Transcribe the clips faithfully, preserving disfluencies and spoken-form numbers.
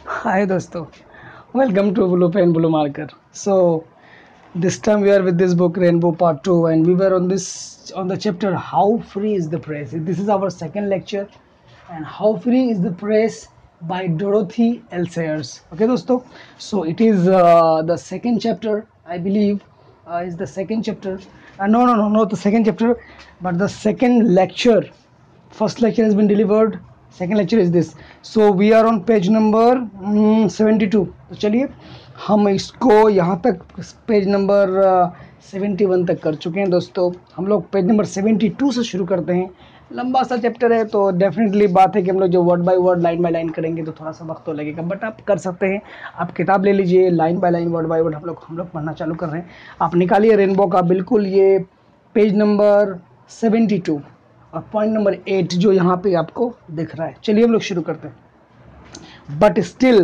Hi dosto, welcome to Blue Pen Blue Marker. So this time we are with this book Rainbow Part two, and we were on this on the chapter How Free is the Press. This is our second lecture, and How Free is the Press by Dorothy L. Sayers. Okay dosto, so it is uh, the second chapter, I believe, uh, is the second chapter. Uh, no, no, no, not the second chapter, but the second lecture. First lecture has been delivered, second lecture is this. So we are on page number seventy two. तो चलिए हम इसको यहाँ तक page number seventy one तक कर चुके हैं दोस्तों. हम लोग पेज नंबर सेवेंटी टू से शुरू करते हैं. लंबा सा चैप्टर है तो डेफिनेटली बात है कि हम लोग जो word by word line by line करेंगे तो थोड़ा सा वक्त तो लगेगा, बट आप कर सकते हैं. आप किताब ले लीजिए, line by line word by word हम लोग हम लोग पढ़ना चालू कर रहे हैं. आप निकालिए रेनबो का बिल्कुल ये पेज नंबर सेवेंटी टू और पॉइंट नंबर एट जो यहाँ पे आपको दिख रहा है. चलिए हम लोग शुरू करते हैं. बट स्टिल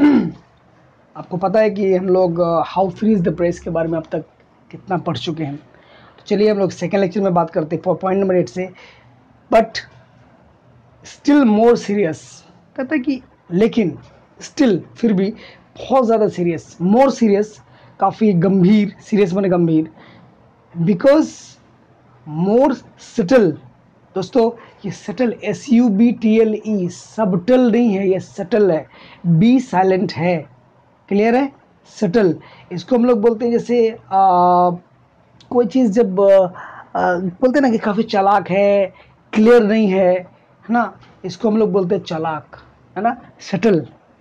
आपको पता है कि हम लोग how free is the press के बारे में अब तक कितना पढ़ चुके हैं. तो चलिए हम लोग सेकेंड लेक्चर में बात करते हैं पॉइंट नंबर एट से. बट स्टिल मोर सीरियस, कहता है कि लेकिन स्टिल फिर भी बहुत ज़्यादा सीरियस, मोर सीरियस काफ़ी गंभीर, सीरियस माने गंभीर, बिकॉज मोर सटल. दोस्तों ये subtle S U B T L E, subtle नहीं है, ये सटल है, बी साइलेंट है. क्लियर है? सटल इसको हम लोग बोलते हैं जैसे आ, कोई चीज़ जब आ, आ, बोलते हैं ना कि काफ़ी चालाक है, क्लियर नहीं है, है ना, इसको हम लोग बोलते हैं चालाक, है ना. Subtle,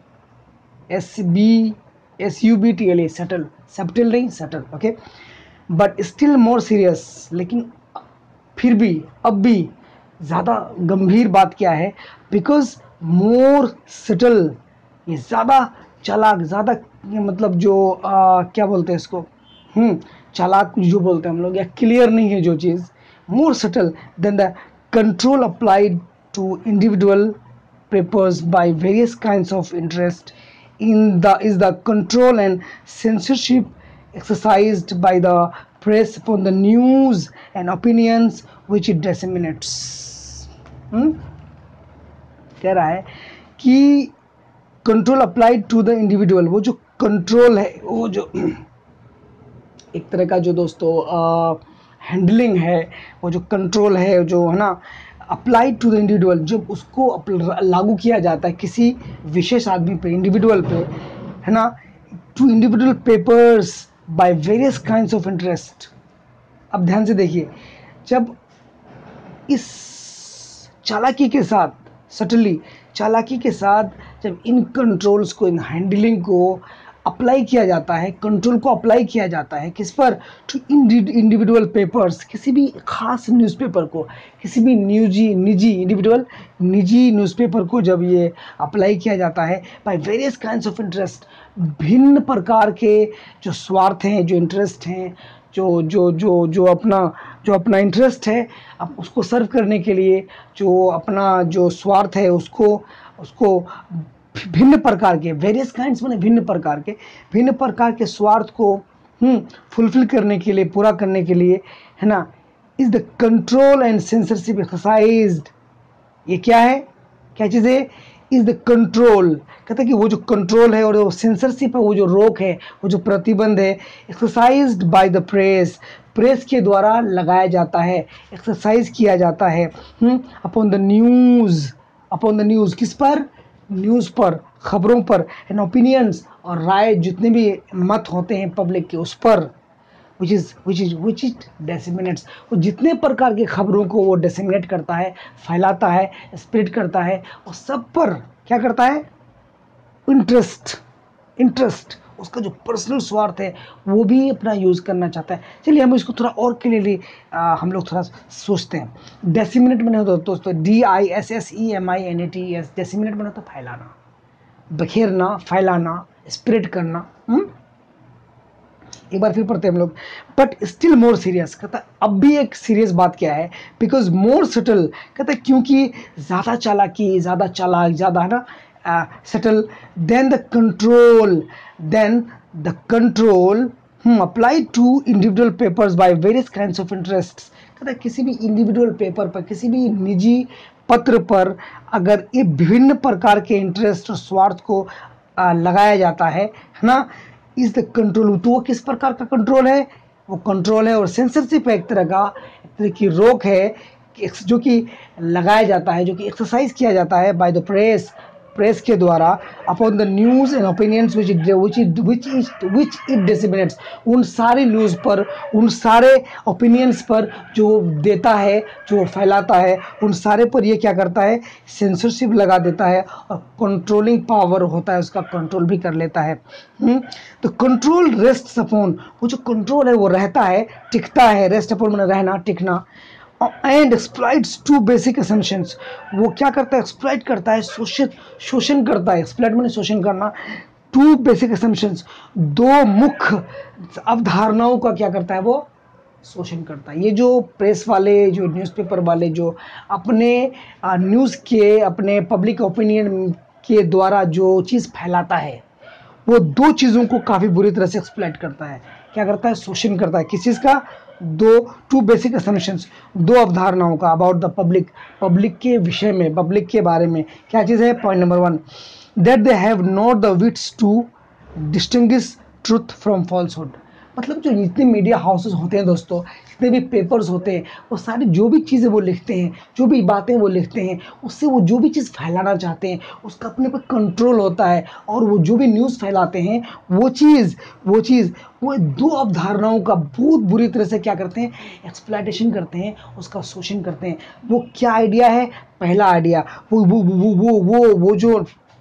S B S U B T L E, subtle, subtle नहीं, subtle. Okay, but still more serious, लेकिन फिर भी अब भी ज़्यादा गंभीर बात क्या है? बिकॉज मोर सटल, ये ज़्यादा चालाक, ज़्यादा मतलब जो आ, क्या बोलते हैं इसको, हम्म चालाक जो बोलते हैं हम लोग, या क्लियर नहीं है जो चीज़, more subtle than the control applied to individual papers by various kinds of interest in the is the control and censorship exercised by the press upon the news and opinions which it disseminates. hmm? कह रहा है कि control applied to the individual, वो जो control है, वो जो एक तरह का जो दोस्तों हैंडलिंग है, वो जो कंट्रोल है, जो है ना, अप्लाइड टू द इंडिविजुअल, जब उसको लागू किया जाता है किसी विशेष आदमी पे, इंडिविजुअल पे, है ना, to individual papers by various kinds of interest. अब ध्यान से देखिए, जब इस चालाकी के साथ, सटली चालाकी के साथ जब इन कंट्रोल्स को, इन हैंडलिंग को अप्लाई किया जाता है, कंट्रोल को अप्लाई किया जाता है किस पर? टू इंडिविजुअल पेपर्स, किसी भी खास न्यूज़पेपर को, किसी भी निजी निजी इंडिविजुअल निजी न्यूज़पेपर को जब ये अप्लाई किया जाता है by various kinds of interest, भिन्न प्रकार के जो स्वार्थ हैं, जो इंटरेस्ट हैं, जो जो जो जो अपना जो अपना इंटरेस्ट है, अब उसको सर्व करने के लिए जो अपना जो स्वार्थ है उसको उसको भिन्न प्रकार के, वेरियस काइंड्स माने भिन्न प्रकार के, भिन्न प्रकार के स्वार्थ को हम्म फुलफिल करने के लिए, पूरा करने के लिए, है ना, is the control and censorship exercised. ये क्या है, क्या चीज़ है? इज द कंट्रोल, कहता है कि वो जो कंट्रोल है और वो सेंसरशिप है, वो जो रोक है, वो जो प्रतिबंध है, exercised by the press, press के द्वारा लगाया जाता है, एक्सरसाइज किया जाता है upon the news, upon the news, किस पर? न्यूज़ पर, खबरों पर, एंड ओपिनियंस, और राय, जितने भी मत होते हैं पब्लिक के, उस पर, which is which is which is disseminates, वो जितने प्रकार की खबरों को वो डिसेमिनेट करता है, फैलाता है, स्प्रेड करता है, और सब पर क्या करता है? इंटरेस्ट, इंटरेस्ट उसका जो पर्सनल स्वार्थ है वो भी अपना यूज़ करना चाहता है. चलिए हम इसको थोड़ा और क्लियरली हम लोग थोड़ा सोचते हैं. डेसिमिनेट मैंने होता दोस्तों, D I S S E M I N A T S, disseminate मैंने होता फैलाना, बखेरना, फैलाना, स्प्रेड करना. हुँ? एक बार फिर पढ़ते हैं हम लोग. बट स्टिल मोर सीरियस, कहता है अब भी एक सीरियस बात क्या है? बिकॉज मोर सटल, कहता है क्योंकि ज़्यादा चालाकी, ज़्यादा चालाक, ज़्यादा, है ना, subtle than the control, than the control applied to individual papers by various kinds of interests. कहता है किसी भी इंडिविजुअल पेपर पर, किसी भी निजी पत्र पर अगर ये विभिन्न प्रकार के इंटरेस्ट और स्वार्थ को आ, लगाया जाता है है ना, इज द कंट्रोल। तो वो किस प्रकार का कंट्रोल है, वो कंट्रोल है और सेंसरशिप एक तरह का एक तरह की रोक है कि जो कि लगाया जाता है, जो कि एक्सरसाइज किया जाता है बाय द प्रेस, प्रेस के द्वारा upon the news and opinions which which which which it disseminates, उन सारे न्यूज़ पर, उन सारे ओपिनियंस पर जो देता है, जो फैलाता है, उन सारे पर ये क्या करता है, सेंसरशिप लगा देता है और कंट्रोलिंग पावर होता है उसका, कंट्रोल भी कर लेता है। तो कंट्रोल रेस्ट अपॉन, वो जो कंट्रोल है वो रहता है, टिकता है, रेस्ट अपॉन में रहना, टिकना, and exploits to basic assumptions, वो क्या करता है, एक्सप्लॉइट करता है, शोषण शोषण करता है, एक्सप्लॉइट माने शोषण करना, टू बेसिक असम्पशंस, दो मुख्य अवधारणाओं का क्या करता है, वो शोषण करता है। ये जो प्रेस वाले, जो न्यूज़पेपर वाले जो अपने न्यूज़ के, अपने पब्लिक ओपिनियन के द्वारा जो चीज़ फैलाता है, वो दो चीज़ों को काफ़ी बुरी तरह से एक्सप्लॉइट करता है, क्या करता है, शोषण करता है। किस चीज़ का, दो टू बेसिक असम्पशंस, दो अवधारणाओं का, अबाउट द पब्लिक, पब्लिक के विषय में, पब्लिक के बारे में। क्या चीज़ है, point number one, that they have not the wits to distinguish truth from falsehood. मतलब जो जितने मीडिया हाउसेस होते हैं दोस्तों, जितने भी पेपर्स होते हैं, वो सारी जो भी चीज़ें वो लिखते हैं, जो भी बातें वो लिखते हैं, उससे वो जो भी चीज़ फैलाना चाहते हैं उसका अपने पर कंट्रोल होता है, और वो जो भी न्यूज़ फैलाते हैं वो चीज़ वो चीज़ वो दो अवधारणाओं का बहुत बुरी तरह से क्या करते हैं, एक्सप्लॉइटेशन करते हैं, उसका शोषण करते हैं। वो क्या आइडिया है, पहला आइडिया, वो वो वो वो वो वो जो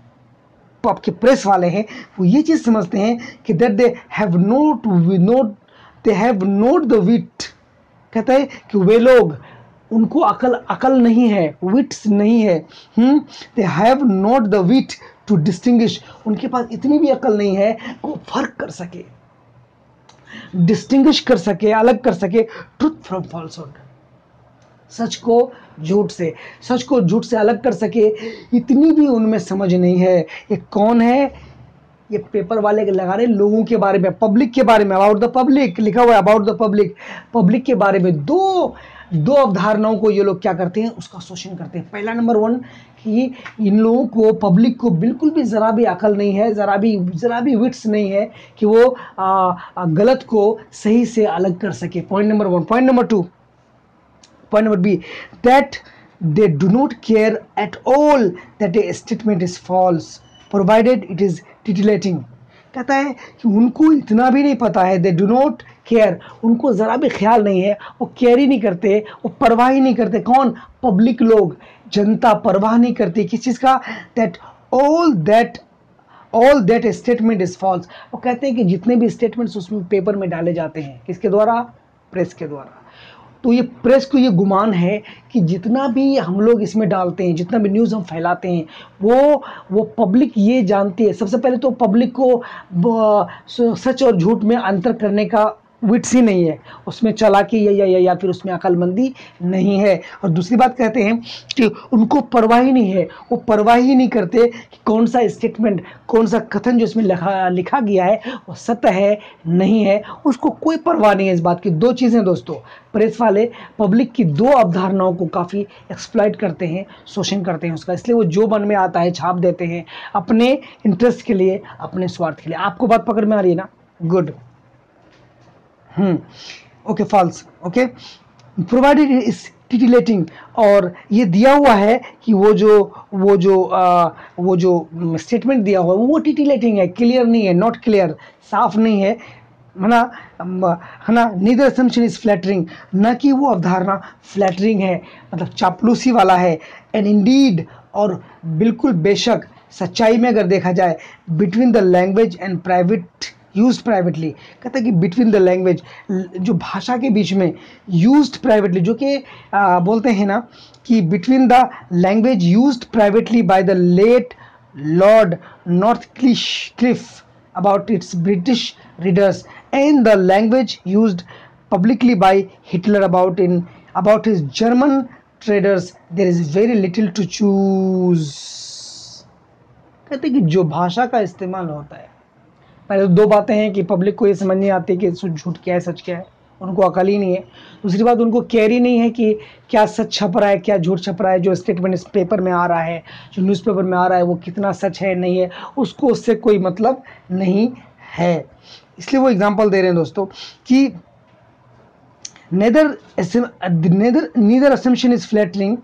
आपके प्रेस वाले हैं वो ये चीज़ समझते हैं कि that they have not not they have not the wit, कहता है कि वे लोग, उनको अकल अकल नहीं है, विट्स नहीं है, hmm they have not the wit to distinguish, उनके पास इतनी भी अकल नहीं है वो फर्क कर सके, डिस्टिंग्विश कर सके, अलग कर सके ट्रुथ फ्रॉम फॉल्सहुड, सच को झूठ से, सच को झूठ से अलग कर सके, इतनी भी उनमें समझ नहीं है। ये कौन है, ये पेपर वाले लगा रहे लोगों के बारे में, पब्लिक के बारे में, अबाउट द पब्लिक लिखा हुआ है, अबाउट द पब्लिक, पब्लिक के बारे में दो दो अवधारणाओं को ये लोग क्या करते हैं, उसका शोषण करते हैं। पहला नंबर वन कि इन लोगों को, पब्लिक को बिल्कुल भी ज़रा भी अकल नहीं है, ज़रा भी ज़रा भी विट्स नहीं है कि वो आ, आ, गलत को सही से अलग कर सके। Point number one. Point number two, point number B, that they do not care at all that a statement is false provided it is titillating। कहता है कि उनको इतना भी नहीं पता है, they do not care, उनको ज़रा भी ख्याल नहीं है, वो केयर ही नहीं करते, वो परवाह ही नहीं करते। कौन, पब्लिक लोग, जनता परवाह नहीं करती किस चीज़ का, that all that all that statement is false। वो कहते हैं कि जितने भी स्टेटमेंट्स उसमें पेपर में डाले जाते हैं, किसके द्वारा, प्रेस के द्वारा। तो ये प्रेस को ये गुमान है कि जितना भी हम लोग इसमें डालते हैं, जितना भी न्यूज़ हम फैलाते हैं, वो वो पब्लिक ये जानती है। सबसे पहले तो पब्लिक को सच और झूठ में अंतर करने का विट्स ही नहीं है, उसमें चालाकी या या, या या फिर उसमें अक्लमंदी नहीं है। और दूसरी बात कहते हैं कि उनको परवाह ही नहीं है, वो परवाह ही नहीं करते कि कौन सा स्टेटमेंट, कौन सा कथन जो इसमें लिखा लिखा गया है वो सत्य है नहीं है, उसको कोई परवाह नहीं है इस बात की। दो चीज़ें दोस्तों, प्रेस वाले पब्लिक की दो अवधारणाओं को काफ़ी एक्सप्लॉइट करते हैं, शोषण करते हैं उसका, इसलिए वो जो मन में आता है छाप देते हैं अपने इंटरेस्ट के लिए, अपने स्वार्थ के लिए। आपको बात पकड़ में आ रही है ना, good. Hmm okay, false, okay, provided is titillating, और ये दिया हुआ है कि वो जो वो जो आ, वो जो स्टेटमेंट दिया हुआ है वो टिटिलेटिंग है, क्लियर नहीं है, नॉट क्लियर, साफ नहीं है, है ना, है ना, नीदर असम्पशन इज फ्लैटरिंग, न कि वो अवधारणा फ्लैटरिंग है, मतलब चापलूसी वाला है, एंड इंडीड, और बिल्कुल बेशक, सच्चाई में अगर देखा जाए, between the language and private use privately, कहता है कि बिटवीन द लैंग्वेज, जो भाषा के बीच में, यूज्ड प्राइवेटली, जो कि बोलते हैं ना कि between the language used privately by the late Lord Northcliffe about its British readers, and the language used publicly by Hitler about in about his German traders, there is very little to choose। कहते कि जो भाषा का इस्तेमाल होता है, पहले दो बातें हैं कि पब्लिक को ये समझ नहीं आती कि झूठ क्या है, सच क्या है, उनको अकल ही नहीं है। दूसरी बात, उनको केयर ही नहीं है कि क्या सच छप रहा है, क्या झूठ छप रहा है, जो स्टेटमेंट इस पेपर में आ रहा है, जो न्यूज़पेपर में आ रहा है, वो कितना सच है नहीं है, उसको उससे कोई मतलब नहीं है। इसलिए वो एग्जांपल दे रहे हैं दोस्तों कि neither neither neither assumption is flattering,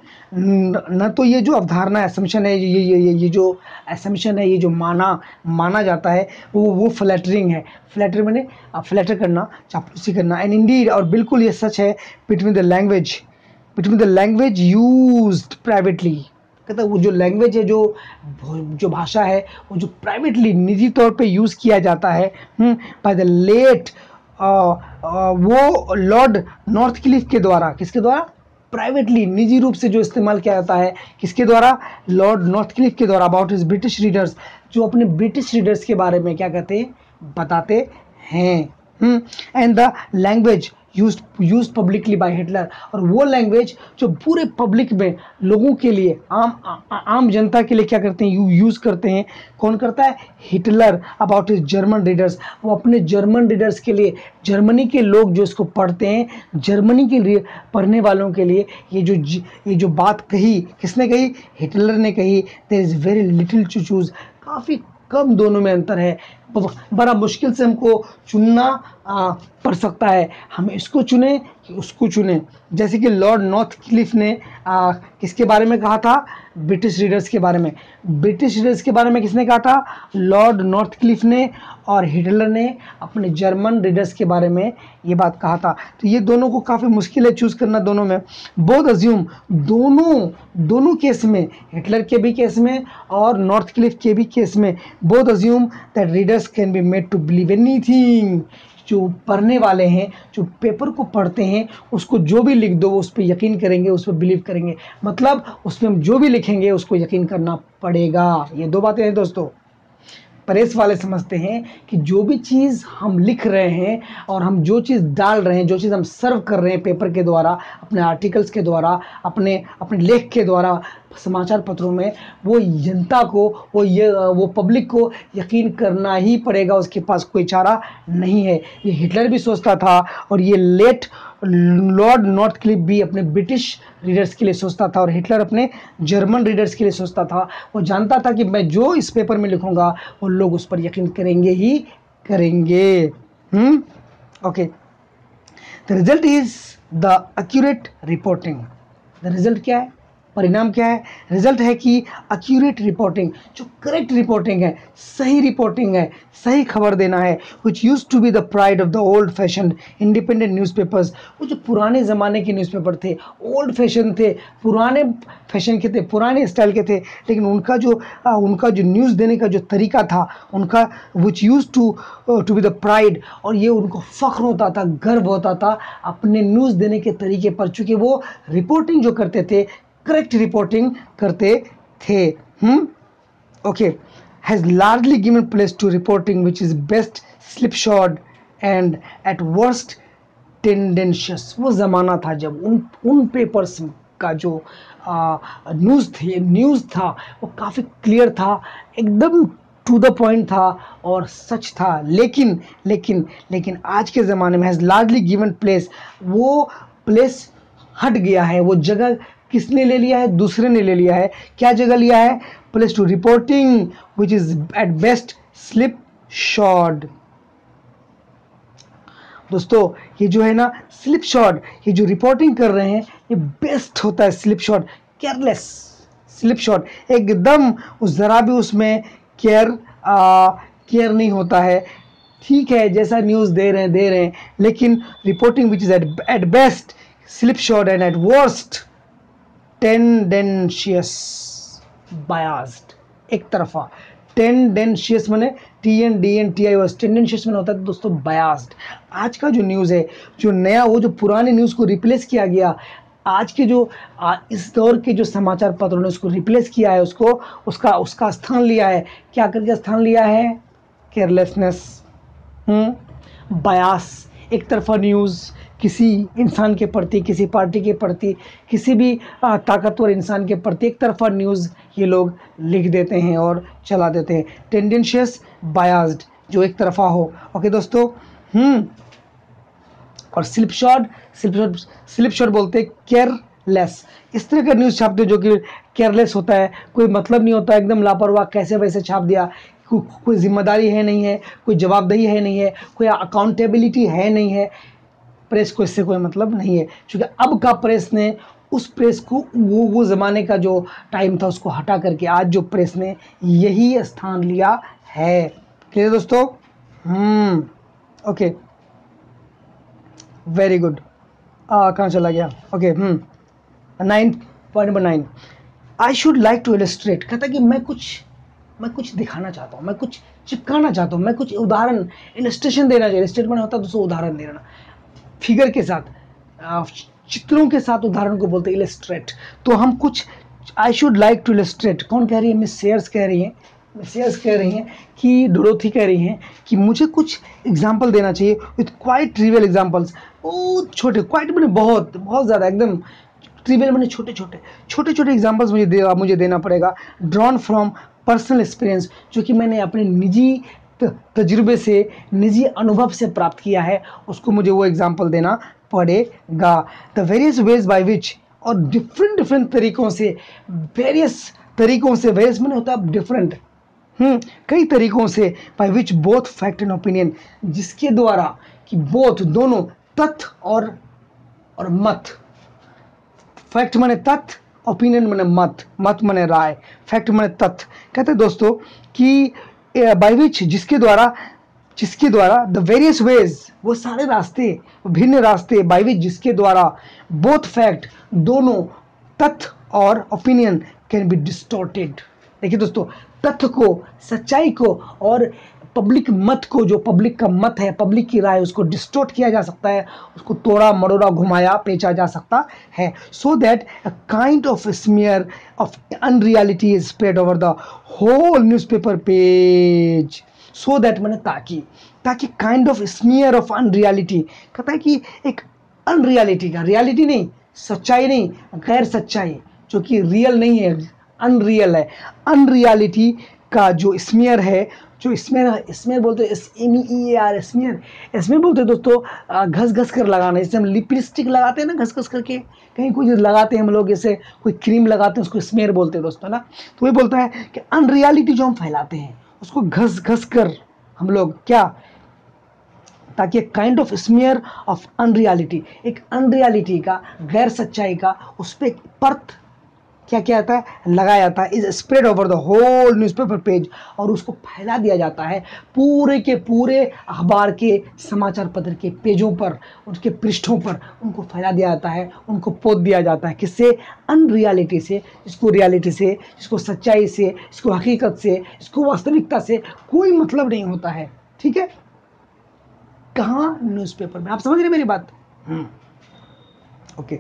न तो ये जो अवधारणा असम्पशन है, ये ये ये ये जो असम्पशन है, ये जो माना माना जाता है वो वो फ्लैटरिंग है। फ्लैटर मैंने फ्लैटर करना, चापलूसी करना। एंड इंडीड, और बिल्कुल ये सच है, between the language between the language used privately, कहता है वो जो लैंग्वेज है, जो जो भाषा है, वो जो प्राइवेटली निजी तौर पे यूज़ किया जाता है by the late Uh, uh, वो लॉर्ड नॉर्थक्लिफ के द्वारा, किसके द्वारा, प्राइवेटली निजी रूप से जो इस्तेमाल किया जाता है, किसके द्वारा, लॉर्ड नॉर्थक्लिफ के द्वारा, अबाउट हिज ब्रिटिश रीडर्स, जो अपने ब्रिटिश रीडर्स के बारे में क्या कहते हैं, बताते हैं। And the language use use publicly by Hitler, और वो लैंग्वेज जो पूरे पब्लिक में लोगों के लिए, आम आ, आम जनता के लिए क्या करते हैं, यू यूज़ करते हैं। कौन करता है, Hitler, about his German readers, वो अपने जर्मन रीडर्स के लिए, जर्मनी के लोग जो इसको पढ़ते हैं, जर्मनी के लिए पढ़ने वालों के लिए ये जो ये जो बात कही, किसने कही, हिटलर ने कही। There is very little to choose, काफ़ी कम दोनों में अंतर है, बड़ा मुश्किल से हमको चुनना आ, पड़ सकता है, हम इसको चुने कि उसको चुने। जैसे कि लॉर्ड नॉर्थक्लिफ ने आ, किसके बारे में कहा था, ब्रिटिश रीडर्स के बारे में। ब्रिटिश रीडर्स के बारे में किसने कहा था, लॉर्ड नॉर्थक्लिफ ने, और हिटलर ने अपने जर्मन रीडर्स के बारे में ये बात कहा था। तो ये दोनों को काफ़ी मुश्किल है चूज़ करना दोनों में। बोथ अज्यूम, दोनों दोनों केस में, हिटलर के भी केस में और नॉर्थक्लिफ के भी केस में, both assume that readers can be made to believe anything, जो पढ़ने वाले हैं, जो पेपर को पढ़ते हैं, उसको जो भी लिख दो वो उस पर यकीन करेंगे, उस पर बिलीव करेंगे। मतलब उसमें हम जो भी लिखेंगे उसको यकीन करना पड़ेगा। ये दो बातें हैं दोस्तों। प्रेस वाले समझते हैं कि जो भी चीज़ हम लिख रहे हैं और हम जो चीज़ डाल रहे हैं, जो चीज़ हम सर्व कर रहे हैं पेपर के द्वारा, अपने आर्टिकल्स के द्वारा, अपने अपने लेख के द्वारा समाचार पत्रों में, वो जनता को, वो ये वो पब्लिक को यकीन करना ही पड़ेगा, उसके पास कोई चारा नहीं है। ये हिटलर भी सोचता था, और ये लेट लॉर्ड नॉर्थक्लिफ भी अपने ब्रिटिश रीडर्स के लिए सोचता था, और हिटलर अपने जर्मन रीडर्स के लिए सोचता था। वो जानता था कि मैं जो इस पेपर में लिखूंगा वो लोग उस पर यकीन करेंगे ही करेंगे। Hmm okay, the result is the accurate reporting. The result क्या है, परिणाम क्या है, रिजल्ट है कि एक्यूरेट रिपोर्टिंग, जो करेक्ट रिपोर्टिंग है, सही रिपोर्टिंग है, सही खबर देना है, which use to be the pride of the old fashion independent newspapers. वो जो पुराने ज़माने के न्यूज़पेपर थे, ओल्ड फैशन थे, पुराने फैशन के थे, पुराने स्टाइल के थे, लेकिन उनका जो आ, उनका जो न्यूज़ देने का जो तरीका था उनका, which use to to be the pride, और ये उनको फ़ख्र होता था, गर्व होता था अपने न्यूज़ देने के तरीके पर, चूँकि वो रिपोर्टिंग जो करते थे, करेक्ट रिपोर्टिंग करते थे। Hmm okay, has largely given place to reporting which is best slipshod and at worst tendentious. वो ज़माना था जब उन उन पेपर्स का जो न्यूज़ थे न्यूज़ था वो काफ़ी क्लियर था, एकदम टू द पॉइंट था और सच था। लेकिन लेकिन लेकिन आज के ज़माने में हैज़ लार्जली गिवन प्लेस, वो प्लेस हट गया है, वो जगह किसने ले लिया है, दूसरे ने ले लिया है। क्या जगह लिया है, place to reporting which is at best slipshod. दोस्तों ये जो है ना स्लिप शॉर्ड, ये जो रिपोर्टिंग कर रहे हैं ये बेस्ट होता है slipshod, careless slipshod, एकदम उस जरा भी उसमें केयर केयर नहीं होता है। ठीक है, जैसा न्यूज़ दे रहे हैं दे रहे हैं, लेकिन reporting which is at at best slipshod and at worst tendentious biased. एक तरफा, टेंडेंशियस माने T N D N T I S, tendentious में होता है दोस्तों बायास्ड। आज का जो न्यूज़ है, जो नया, वो जो पुराने न्यूज़ को रिप्लेस किया गया, आज के जो आ, इस दौर के जो समाचार पत्रों ने उसको रिप्लेस किया है, उसको उसका उसका स्थान लिया है। क्या करके स्थान लिया है, केयरलेसनेस, हम्म बायास, एक तरफा न्यूज़, किसी इंसान के प्रति, किसी पार्टी के प्रति, किसी भी आ, ताकतवर इंसान के प्रति एक तरफा न्यूज़ ये लोग लिख देते हैं और चला देते हैं। टेंडेंशियस बायास्ड, जो एक तरफा हो। ओके दोस्तों, हम्म और slipshod, slipshod slipshod बोलते हैं केयरलेस, इस तरह का न्यूज़ छापते जो कि केयरलेस होता है, कोई मतलब नहीं होता, एकदम लापरवाह, कैसे वैसे छाप दिया, को, कोई जिम्मेदारी है नहीं है, कोई जवाबदेही है नहीं है, कोई अकाउंटेबिलिटी है नहीं है। प्रेस को इससे कोई मतलब नहीं है, क्योंकि अब का प्रेस ने उस प्रेस को वो वो ज़माने का जो टाइम था उसको हटा करके आज जो प्रेस ने यही स्थान लिया है। क्लियर दोस्तों? Hmm okay, very good. कहाँ चला गया? Okay, hmm nine point number nine, I should like to illustrate, कहता है कि मैं कुछ मैं कुछ दिखाना चाहता हूँ, मैं कुछ चिपकाना चाहता हूँ, मैं कुछ उदाहरण इलस्ट्रेशन देना चाहिए। इलस्ट्रेट मैंने होता है दोस्तों उदाहरण देना, फिगर के साथ, चित्रों के साथ उदाहरण को बोलते हैं इलस्ट्रेट। तो हम कुछ, I should like to illustrate, कौन कह रही है? मिस सेयर्स कह रही हैं, मिस सेयर्स कह रही हैं कि डोरोथी कह रही हैं कि मुझे कुछ एग्जाम्पल देना चाहिए विथ क्वाइट ट्रिवियल एग्जाम्पल्स, बहुत छोटे, क्वाइट मैंने बहुत बहुत ज़्यादा, एकदम ट्रिवियल मैंने छोटे छोटे छोटे छोटे एग्जाम्पल्स मुझे दे मुझे देना पड़ेगा, ड्रॉन फ्रॉम पर्सनल एक्सपीरियंस, जो कि मैंने अपने निजी तजुर्बे से, निजी अनुभव से प्राप्त किया है, उसको मुझे वो एग्जाम्पल देना पड़ेगा। The various ways by which, और डिफरेंट डिफरेंट तरीकों से, वेरियस तरीकों से, वेरियस मैंने होता है डिफरेंट, हम्म कई तरीकों से, by which both fact and opinion, जिसके द्वारा कि बोथ दोनों, तथ्य और और मत, फैक्ट माने तथ्य, ओपिनियन माने मत, मत माने राय, फैक्ट माने तथ्य। कहते हैं दोस्तों कि बाय विच, जिसके द्वारा, जिसके द्वारा द वेरियस वेज, वो सारे रास्ते, भिन्न रास्ते, बाय विच, जिसके द्वारा बोथ फैक्ट, दोनों तथ्य और ओपिनियन कैन बी डिस्टॉर्टेड। देखिए दोस्तों, तथ्य को, सच्चाई को और पब्लिक मत को, जो पब्लिक का मत है, पब्लिक की राय, उसको डिस्टॉर्ट किया जा सकता है, उसको तोड़ा मरोड़ा घुमाया पेचा जा सकता है, so that a kind of smear of unreality is spread over the whole newspaper page. So that मैंने ताकि, ताकि kind of smear of unreality, कहता है कि एक अनरियलिटी का, रियलिटी नहीं, सच्चाई नहीं, गैर सच्चाई, जो कि रियल नहीं है, अनरियल है, अनरियलिटी का जो स्मीयर है, जो स्मेयर, स्मेयर बोलते हैं, S M E A R, smear, smear बोलते हैं दोस्तों घस घस कर लगाना, जैसे हम लिपस्टिक लगाते हैं ना, घस घस करके, कहीं कुछ लगाते हैं हम लोग, जैसे कोई क्रीम लगाते हैं, उसको स्मेयर बोलते हैं दोस्तों ना। तो ये बोलता है कि अनरियलिटी जो हम फैलाते हैं उसको घस घस कर हम लोग क्या, ताकि एक kind of smear of unreality, एक अनरियलिटी का, गैर सच्चाई का, उस पर परत क्या क्या आता है, लगाया जाता है, is spread over the whole newspaper page, और उसको फैला दिया जाता है पूरे के पूरे अखबार के, समाचार पत्र के पेजों पर, उसके पृष्ठों पर उनको फैला दिया जाता है, उनको पोत दिया जाता है, किससे? अनरियलिटी से, जिसको रियलिटी से, जिसको सच्चाई से, जिसको हकीकत से, जिसको वास्तविकता से कोई मतलब नहीं होता है। ठीक है, कहाँ? न्यूज़पेपर में। आप समझ रहे मेरी बात? Hmm okay.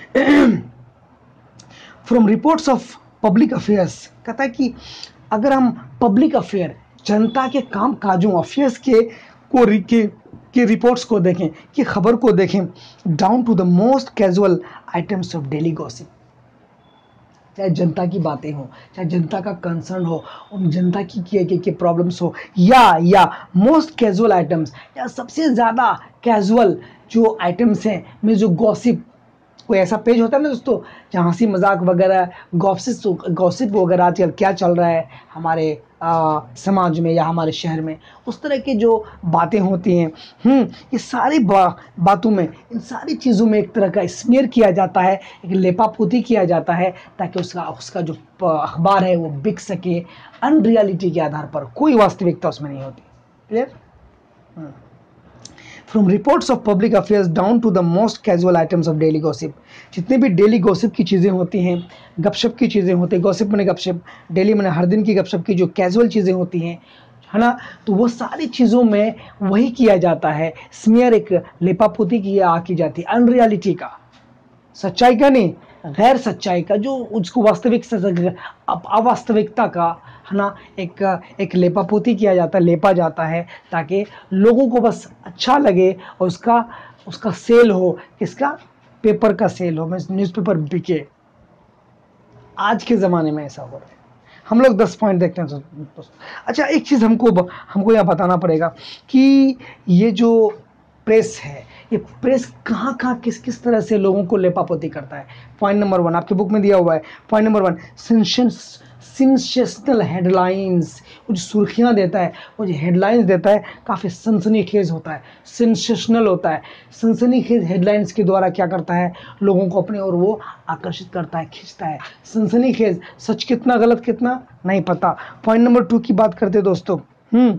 From reports of public affairs, कहता है कि अगर हम पब्लिक अफेयर, जनता के काम काजों, अफेयर्स के को के, के रिपोर्ट्स को देखें, कि खबर को देखें, down to the most casual items of daily gossip, चाहे जनता की बातें हो, चाहे जनता का कंसर्न हो, उन जनता की के, के, के प्रॉब्लम्स हो, या या मोस्ट कैजुअल आइटम्स, या सबसे ज़्यादा कैजुअल जो आइटम्स हैं में जो गॉसिप, कोई ऐसा पेज होता है ना दोस्तों जहाँ हंसी मजाक वगैरह, गॉसिप गॉसिप वगैरह आजकल क्या चल रहा है हमारे आ, समाज में या हमारे शहर में, उस तरह की जो बातें होती हैं, हम्म ये सारी बा, बातों में, इन सारी चीज़ों में एक तरह का स्मीयर किया जाता है, एक लेपापोती किया जाता है, ताकि उसका उसका जो अखबार है वो बिक सके, अनरियलिटी के आधार पर, कोई वास्तविकता उसमें नहीं होती। Clear? From reports of public affairs down to the most casual items of daily gossip, जितने भी डेली गॉसिप की चीज़ें होती हैं, गपशप की चीज़ें होती हैं, गॉसिप मैंने गपशप, डेली मैंने हर दिन की गपशप की जो कैजुअल चीज़ें होती हैं, है ना, तो वो सारी चीज़ों में वही किया जाता है, स्मीयर, एक लेपापोती की आ की जाती है, अनरियलिटी का, सच्चाई का नहीं, गैर सच्चाई का, जो उसको वास्तविक अवास्तविकता का, है ना, एक एक लेपापोती किया जाता है, लेपा जाता है, ताकि लोगों को बस अच्छा लगे और उसका उसका सेल हो, किसका? पेपर का सेल हो, न्यूज़पेपर बिके। आज के ज़माने में ऐसा हो रहा है। हम लोग दस पॉइंट देखते हैं दोस्तों। अच्छा, एक चीज़ हमको हमको यहाँ बताना पड़ेगा कि ये जो प्रेस है, ये प्रेस कहाँ कहाँ किस किस तरह से लोगों को लेपापोती करता है। पॉइंट नंबर वन आपके बुक में दिया हुआ है। Point number one, sensational headlines, वो जो सुर्खियाँ देता है, वो जो हेडलाइंस देता है काफ़ी सनसनीखेज होता है, सेंसेशनल होता है। सनसनीखेज हेडलाइंस के द्वारा क्या करता है, लोगों को अपने और वो आकर्षित करता है, खींचता है। सनसनीखेज, सच कितना गलत कितना नहीं पता। पॉइंट नंबर टू की बात करते दोस्तों, हम्म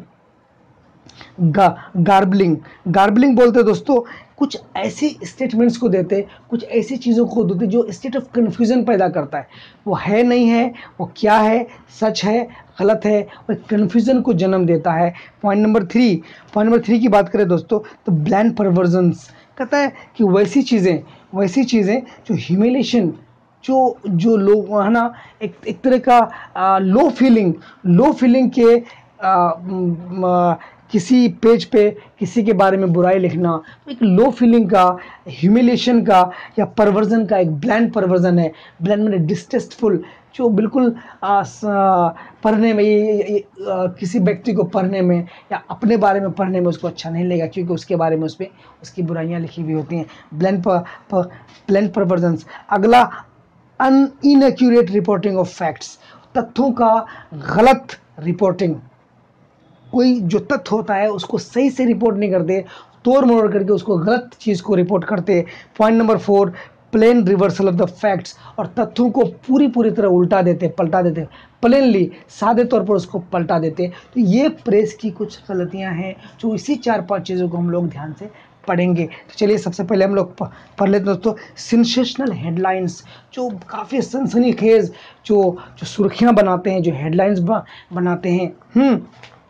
गा गार्बलिंग गार्बलिंग बोलते दोस्तों, कुछ ऐसे स्टेटमेंट्स को देते, कुछ ऐसी चीज़ों को देते जो स्टेट ऑफ कन्फ्यूज़न पैदा करता है। वो है नहीं है, वो क्या है, सच है गलत है, वो कन्फ्यूज़न को जन्म देता है। Point number three point number three की बात करें दोस्तों, तो ब्लैंड परवर्जन्स कहता है कि वैसी चीज़ें वैसी चीज़ें जो ह्यूमिलेशन, जो जो लोग है ना, एक एक तरह का लो फीलिंग लो फीलिंग के आ, म, किसी पेज पे किसी के बारे में बुराई लिखना, एक लो फीलिंग का, ह्यूमिलेशन का या परवर्जन का एक ब्लैंड परवर्जन है। ब्लैंड में डिस्टेस्टफुल, जो बिल्कुल आ, स, पढ़ने में ये, ये, ये, आ, किसी व्यक्ति को पढ़ने में या अपने बारे में पढ़ने में उसको अच्छा नहीं लगेगा, क्योंकि उसके बारे में उसमें उसकी बुराइयां लिखी हुई होती हैं। Bland bland perversions. अगला, an inaccurate reporting of facts, तथ्यों का गलत रिपोर्टिंग। कोई जो तथ्य होता है उसको सही से रिपोर्ट नहीं करते, तोड़ मरोड़ करके उसको गलत चीज़ को रिपोर्ट करते। Point number four, plain reversal of the facts, और तथ्यों को पूरी पूरी तरह उल्टा देते, पलटा देते, प्लेनली सादे तौर पर उसको पलटा देते। तो ये प्रेस की कुछ गलतियां हैं, जो इसी चार पांच चीज़ों को हम लोग ध्यान से पढ़ेंगे। तो चलिए सबसे पहले हम लोग पढ़ लेते हैं दोस्तों, सेंसेशनल हेडलाइंस, जो काफ़ी सनसनीखेज जो जो सुर्खियां बनाते हैं, जो हेडलाइंस बनाते हैं। हम्म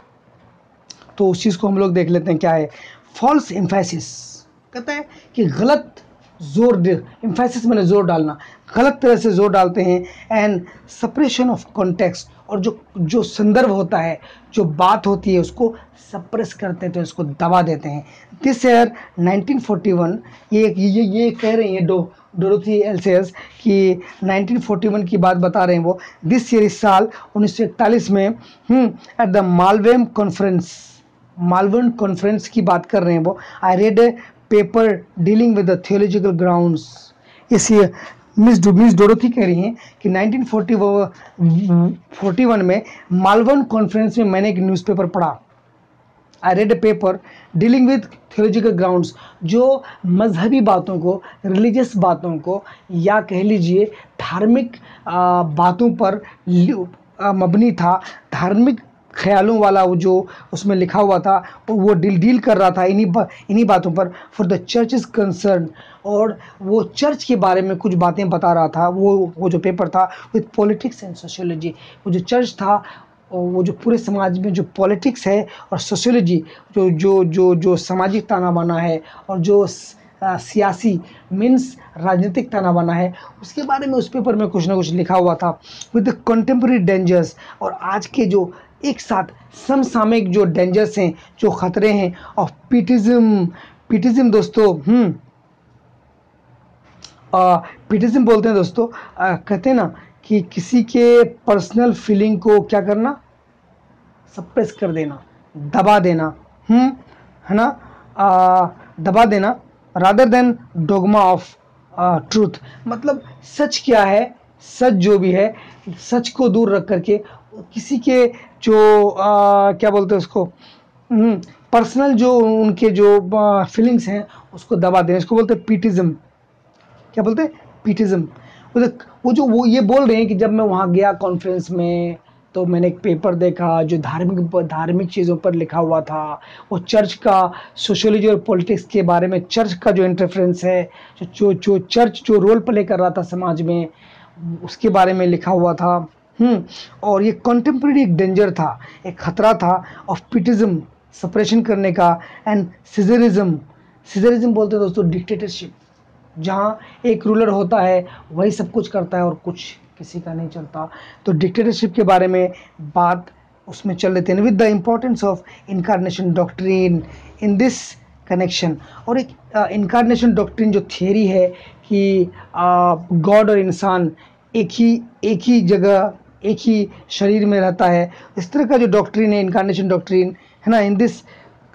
तो उस चीज़ को हम लोग देख लेते हैं क्या है। फॉल्स एम्फेसिस कहता है कि गलत जोर दे, एम्फेसिस मैंने जोर डालना, गलत तरह से जोर डालते हैं। एंड सप्रेशन ऑफ कॉन्टेक्स्ट, और जो जो संदर्भ होता है, जो बात होती है, उसको सप्रेस करते हैं, तो इसको दबा देते हैं। This year nineteen forty one, ये ये ये कह रही है डो डोरोथी एल सेयर्स कि नाइनटीन फोर्टी वन की बात बता रहे हैं वो। दिस ईयर, इस साल उन्नीस सौ इकतालीस में, at the Malvern conference, Malvern conference की बात कर रहे हैं वो। I read a paper dealing with the theological grounds. इस मिस मिस डोरोथी कह रही हैं कि नाइनटीन फोर्टी वन में मालवर्न कॉन्फ्रेंस में मैंने एक न्यूज़पेपर पढ़ा। I read a paper dealing with theological grounds, जो मजहबी बातों को, रिलीजियस बातों को, या कह लीजिए धार्मिक बातों पर मबनी था, धार्मिक ख्यालों वाला वो जो उसमें लिखा हुआ था, वो डील डील कर रहा था इन्हीं इन्हीं बातों पर। For the church is concern, और वो चर्च के बारे में कुछ बातें बता रहा था। वो वो जो पेपर था विद पॉलिटिक्स एंड सोशियोलॉजी, वो जो चर्च था, वो जो पूरे समाज में जो पॉलिटिक्स है और सोशियोलॉजी, जो जो जो जो सामाजिक ताना बाना है, और जो आ, सियासी मीन्स राजनीतिक ताना बाना है, उसके बारे में उस पेपर में कुछ ना कुछ लिखा हुआ था। विद द कंटेम्प्रेरी डेंजर्स, और आज के जो एक साथ समसामयिक जो डेंजर्स हैं, जो खतरे हैं, ऑफ पीटिज्म। पीटिज्म दोस्तों, हम्म पीटिज्म बोलते हैं दोस्तों, आ, कहते हैं ना कि किसी के पर्सनल फीलिंग को क्या करना, सप्रेस कर देना, दबा देना, हम्म है ना, आ, दबा देना, rather than dogma of truth. मतलब सच क्या है, सच जो भी है, सच को दूर रख करके किसी के जो आ, क्या बोलते हैं उसको, पर्सनल जो उनके जो फीलिंग्स हैं उसको दबा देना, इसको बोलते हैं पीटिज्म। क्या बोलते हैं, पीटिज्म। वो जो वो ये बोल रहे हैं कि जब मैं वहाँ गया कॉन्फ्रेंस में, तो मैंने एक पेपर देखा जो धार्मिक धार्मिक चीज़ों पर लिखा हुआ था, वो चर्च का सोशियोलॉजी और पॉलिटिक्स के बारे में, चर्च का जो इंटरफेरेंस है, जो जो चर्च जो रोल प्ले कर रहा था समाज में, उसके बारे में लिखा हुआ था। हम्म और ये कॉन्टेम्प्रेरी एक डेंजर था, एक खतरा था ऑफ पिटिज्म, सप्रेशन करने का, एंड सीजरिज्म। सीजरिज्म बोलते हैं दोस्तों डिक्टेटरशिप, जहाँ एक रूलर होता है वही सब कुछ करता है और कुछ किसी का नहीं चलता। तो डिक्टेटरशिप के बारे में बात उसमें चल लेते हैं। With the importance of incarnation doctrine in this connection, और एक इनकारनेशन डॉक्ट्रिन जो थियरी है कि गॉड और इंसान एक ही एक ही जगह एक ही शरीर में रहता है, इस तरह का जो डॉक्ट्रिन है इनकारनेशन डॉक्ट्रिन, है ना, in this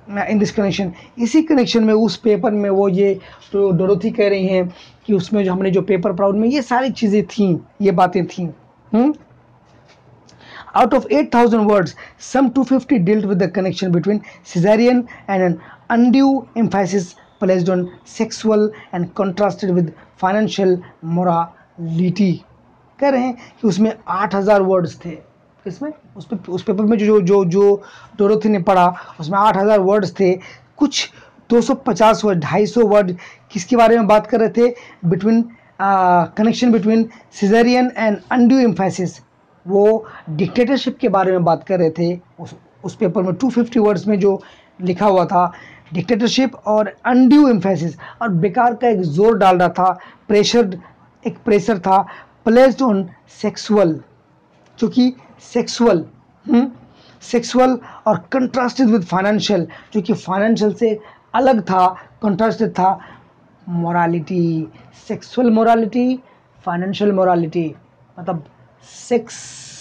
in this connection, इसी कनेक्शन में उस पेपर में वो ये तो डोरोथी कह रही हैं कि उसमें जो हमने जो पेपर पढ़ा उनमें ये सारी चीज़ें थीं, ये बातें थीं। हम्म Out of eight thousand words, some two hundred fifty dealt with the connection between cesarean and an undue emphasis placed on sexual and contrasted with financial morality. कह रहे हैं कि उसमें आठ हज़ार वर्ड्स थे, किसमें, उस पे उस पेपर में जो जो जो डोरोथी ने पढ़ा उसमें आठ हज़ार वर्ड्स थे। कुछ दो सौ पचास वर्ड, ढाई सौ वर्ड किसके बारे में बात कर रहे थे, between connection between Caesarian and undue emphasis, वो डिक्टेटरशिप के बारे में बात कर रहे थे। उस उस पेपर में दो सौ पचास वर्ड्स में जो लिखा हुआ था डिक्टेटरशिप और अनड्यू एम्फेसिस, और बेकार का एक जोर डाल रहा था, प्रेशर, एक प्रेशर था प्लेस्ड ऑन सेक्सुअल, जो कि सेक्सुअल सेक्सुअल और कंट्रास्टेड विद फाइनेंशियल, जो कि फाइनेंशियल से अलग था, कंट्रास्टेड था morality, sexual morality, financial morality, मतलब सेक्स,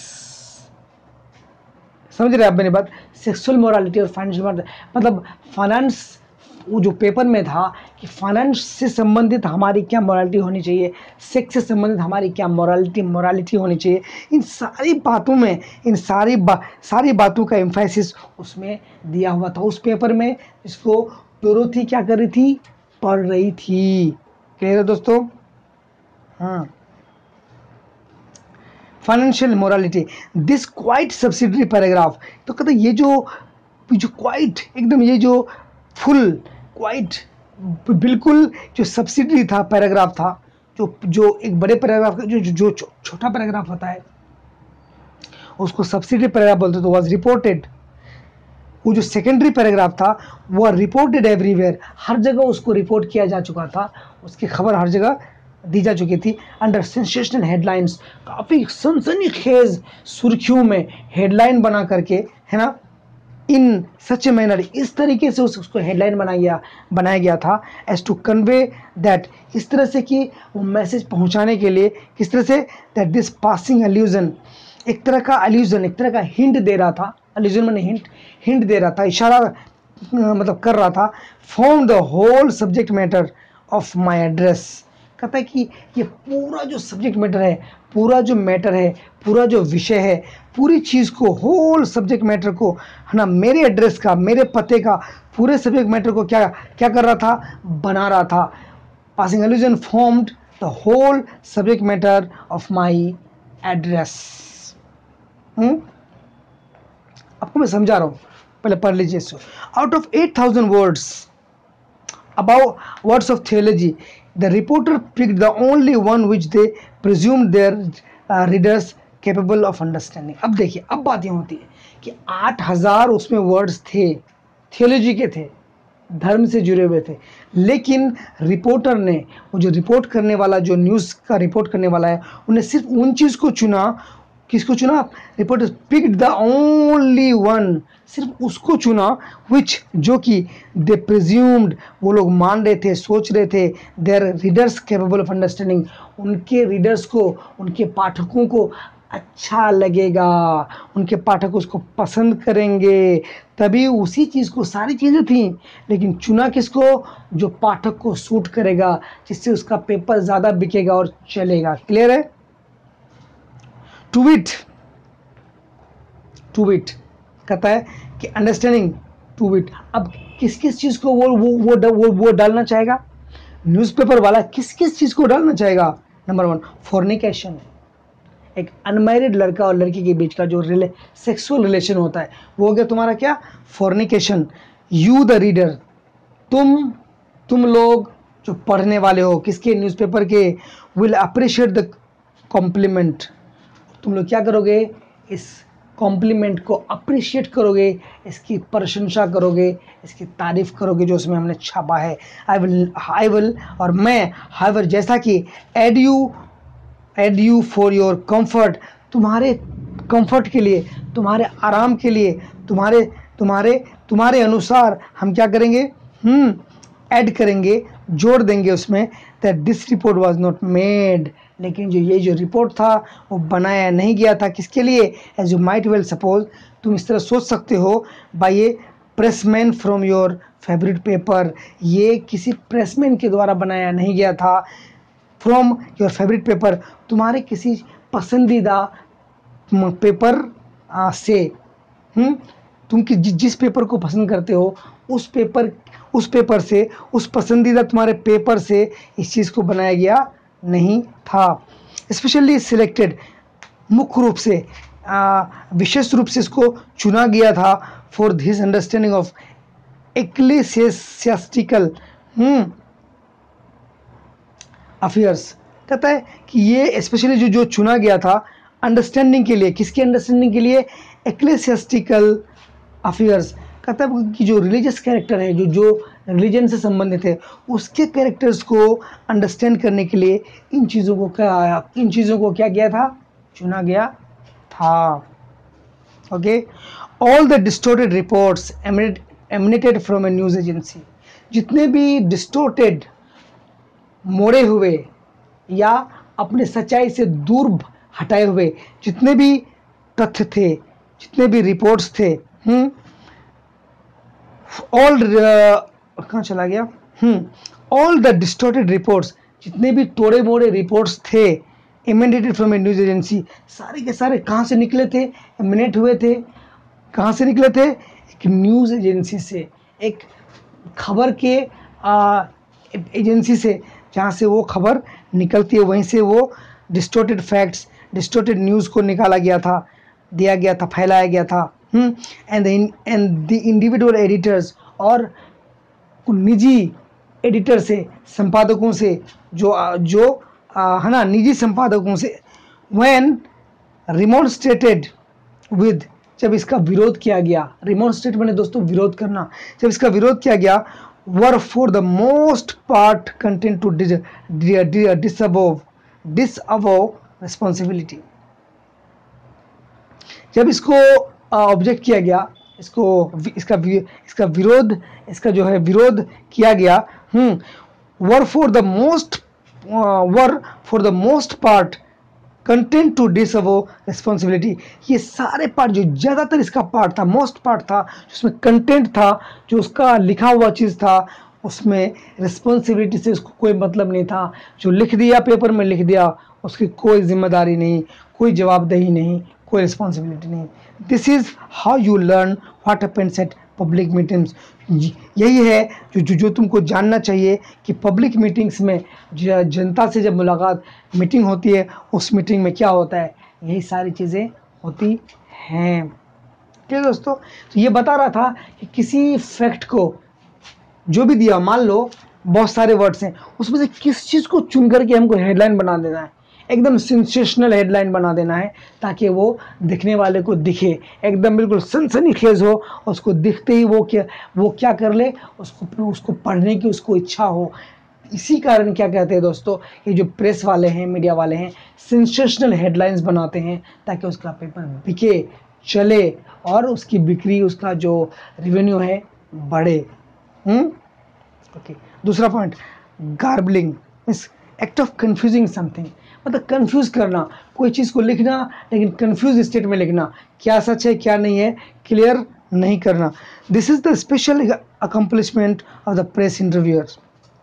समझ रहे आप मेरी बात, सेक्सुअल मोरालिटी और फाइनेंशियल मोरालिटी, मतलब फाइनेंस, वो जो पेपर में था कि फाइनेंस से संबंधित हमारी क्या मोरालिटी होनी चाहिए, सेक्स से संबंधित हमारी क्या मोरालिटी मोरालिटी होनी चाहिए, इन सारी बातों में, इन सारी बा, सारी बातों का एम्फेसिस उसमें दिया हुआ था उस पेपर में, जिसको डोरोथी क्या कर रही थी, पढ़ रही थी। क्लियर है दोस्तों? हाँ, financial morality, this quite subsidiary paragraph, तो कहते ये जो जो क्वाइट एकदम, ये जो फुल क्वाइट बिल्कुल जो सब्सिडरी था, पैराग्राफ था, जो जो एक बड़े पैराग्राफ का जो जो छोटा पैराग्राफ होता है उसको सब्सिडरी पैराग्राफ बोलते थे, वाज रिपोर्टेड, वो जो सेकेंडरी पैराग्राफ था वो रिपोर्टेड एवरीवेयर, हर जगह उसको रिपोर्ट किया जा चुका था, उसकी खबर हर जगह दी जा चुकी थी, अंडर सेंसेशनल हेडलाइंस, काफ़ी सनसनीखेज सुर्खियों में हेडलाइन बना करके, है ना, इन सच ए मैनर, इस तरीके से उस, उसको हेडलाइन बनाया गया बनाया गया था, एज टू कन्वे दैट, इस तरह से कि वो मैसेज पहुंचाने के लिए, किस तरह से, दैट दिस पासिंग एल्यूजन, एक तरह का एल्यूजन, एक तरह का हिंट दे रहा था, एल्यूजन मैंने हिंट हिंट दे रहा था, इशारा मतलब कर रहा था, form the whole subject matter of my address, कहता है कि ये पूरा जो सब्जेक्ट मैटर है, पूरा जो मैटर है, पूरा जो विषय है, पूरी चीज़ को, होल सब्जेक्ट मैटर को, है ना, मेरे एड्रेस का, मेरे पते का, पूरे सब्जेक्ट मैटर को क्या क्या कर रहा था, बना रहा था। Passing allusion formed the whole subject matter of my address. आपको मैं समझा रहा हूँ, पहले पढ़ लीजिए इसको। Out of eight thousand words about words of theology, the reporter picked the only one which they presumed their uh, readers capable of understanding. अब देखिए, अब बात ये होती है कि आठ हजार उसमें वर्ड्स थे, थियोलॉजी के थे, धर्म से जुड़े हुए थे, लेकिन रिपोर्टर ने, वो जो रिपोर्ट करने वाला, जो न्यूज़ का रिपोर्ट करने वाला है, उन्हें सिर्फ उन चीज़ को चुना, किसको चुना, reporter picked the only one, सिर्फ उसको चुना, विच, जो कि दे प्रिज्यूम्ड, वो लोग मान रहे थे, सोच रहे थे, their readers capable of understanding, उनके रीडर्स को, उनके पाठकों को अच्छा लगेगा, उनके पाठक उसको पसंद करेंगे, तभी उसी चीज़ को, सारी चीज़ें थी, लेकिन चुना किसको, जो पाठक को सूट करेगा, जिससे उसका पेपर ज़्यादा बिकेगा और चलेगा। क्लियर है? टू विट, टू विट कहता है कि अंडरस्टैंडिंग टू विट, अब किस किस चीज़ को वो वो वो वो, वो डालना चाहेगा, न्यूज़पेपर वाला किस किस चीज़ को डालना चाहेगा। नंबर वन, फॉर्निकेशन, एक अनमैरिड लड़का और लड़की के बीच का जो रिले सेक्सुअल रिलेशन होता है, वो हो गया तुम्हारा क्या, फॉर्निकेशन। यू द रीडर, तुम तुम लोग जो पढ़ने वाले हो, किसके, न्यूज़पेपर के, विल अप्रिशिएट द कॉम्प्लीमेंट, तुम लोग क्या करोगे, इस कॉम्प्लीमेंट को अप्रिशिएट करोगे, इसकी प्रशंसा करोगे, इसकी तारीफ करोगे जो उसमें हमने छापा है। आई विल आई विल और मैं, हाइवर, जैसा कि add you add you for your comfort, तुम्हारे कंफर्ट के लिए, तुम्हारे आराम के लिए, तुम्हारे तुम्हारे तुम्हारे अनुसार हम क्या करेंगे, हम्म ऐड करेंगे, जोड़ देंगे उसमें, that this report was not made, लेकिन जो ये जो रिपोर्ट था वो बनाया नहीं गया था, किसके लिए, as you might well suppose, तुम इस तरह सोच सकते हो, by a pressman from your favourite paper, ये किसी प्रेसमैन के द्वारा बनाया नहीं गया था। फ्रॉम योर फेवरेट पेपर, तुम्हारे किसी पसंदीदा पेपर आ, से, हम्म तुम कि जि, जिस पेपर को पसंद करते हो उस पेपर उस पेपर से, उस पसंदीदा तुम्हारे पेपर से इस चीज़ को बनाया गया नहीं था। स्पेशली सिलेक्टेड, मुख्य रूप से, आ, विशेष रूप से इसको चुना गया था for this understanding of ecclesiastical affairs. कहता है कि ये स्पेशली जो जो चुना गया था अंडरस्टैंडिंग के लिए, किसकी अंडरस्टैंडिंग के लिए? Ecclesiastical affairs. कहता है कि जो रिलीजियस कैरेक्टर है, जो जो रिलीजन से संबंधित है, उसके कैरेक्टर्स को अंडरस्टैंड करने के लिए इन चीज़ों को क्या इन चीज़ों को क्या किया था? चुना गया था। Okay, all the distorted reports emanated from a news agency. जितने भी डिस्टोर्टेड, मोड़े हुए या अपने सच्चाई से दूर हटाए हुए जितने भी तथ्य थे, जितने भी रिपोर्ट्स थे, हम्म ऑल कहाँ चला गया hmm all the distorted reports, जितने भी तोड़े मोड़े रिपोर्ट्स थे, emanated from a news agency, सारे के सारे कहाँ से निकले थे? एमिनेट हुए थे, कहाँ से निकले थे? एक न्यूज़ एजेंसी से, एक खबर के एजेंसी से, जहाँ से वो खबर निकलती है वहीं से वो डिस्टोर्टेड फैक्ट्स, डिस्टोर्टेड न्यूज़ को निकाला गया था, दिया गया था, फैलाया गया था। And and the individual editors, और निजी एडिटर से, संपादकों से, जो जो है ना, निजी संपादकों से, व्हेन रिमोन्स्ट्रेटेड विद, जब इसका विरोध किया गया, रिमोन्स्ट्रेट मैंने दोस्तों विरोध करना, जब इसका विरोध किया गया, were for the most part content to disavow disavow responsibility. जब इसको ऑब्जेक्ट किया गया, इसको इसका इसका विरोध इसका जो है विरोध किया गया, hmm were for the most were for the most part content to disavow responsibility. ये सारे पार्ट, जो ज़्यादातर इसका पार्ट था, मोस्ट पार्ट था, जिसमें कंटेंट था, जो उसका लिखा हुआ चीज़ था, उसमें रिस्पॉन्सिबिलिटी से उसको कोई मतलब नहीं था। जो लिख दिया, पेपर में लिख दिया, उसकी कोई जिम्मेदारी नहीं, कोई जवाबदेही नहीं, कोई रिस्पॉन्सिबिलिटी नहीं। This is how you learn what happens at public meetings. यही है जो जो जो तुमको जानना चाहिए कि पब्लिक मीटिंग्स में, जनता से जब मुलाकात मीटिंग होती है, उस मीटिंग में क्या होता है, यही सारी चीज़ें होती हैं। ठीक है दोस्तों, तो ये बता रहा था कि किसी फैक्ट को जो भी दिया, मान लो बहुत सारे वर्ड्स हैं, उसमें से किस चीज़ को चुन करके हमको हेडलाइन बना देना है, एकदम सेंसेशनल हेडलाइन बना देना है, ताकि वो दिखने वाले को दिखे, एकदम बिल्कुल सनसनीखेज हो, उसको दिखते ही वो क्या वो क्या कर ले, उसको उसको पढ़ने की उसको इच्छा हो। इसी कारण क्या कहते हैं दोस्तों, ये जो प्रेस वाले हैं, मीडिया वाले हैं, सेंसेशनल हेडलाइंस बनाते हैं ताकि उसका पेपर बिके, चले, और उसकी बिक्री, उसका जो रेवेन्यू है, बढ़े। हम्म ओके, दूसरा point, garbling means act of confusing something, मतलब कंफ्यूज करना, कोई चीज़ को लिखना लेकिन कंफ्यूज स्टेट में लिखना, क्या सच है क्या नहीं है क्लियर नहीं करना। This is the special accomplishment of the press interviewers.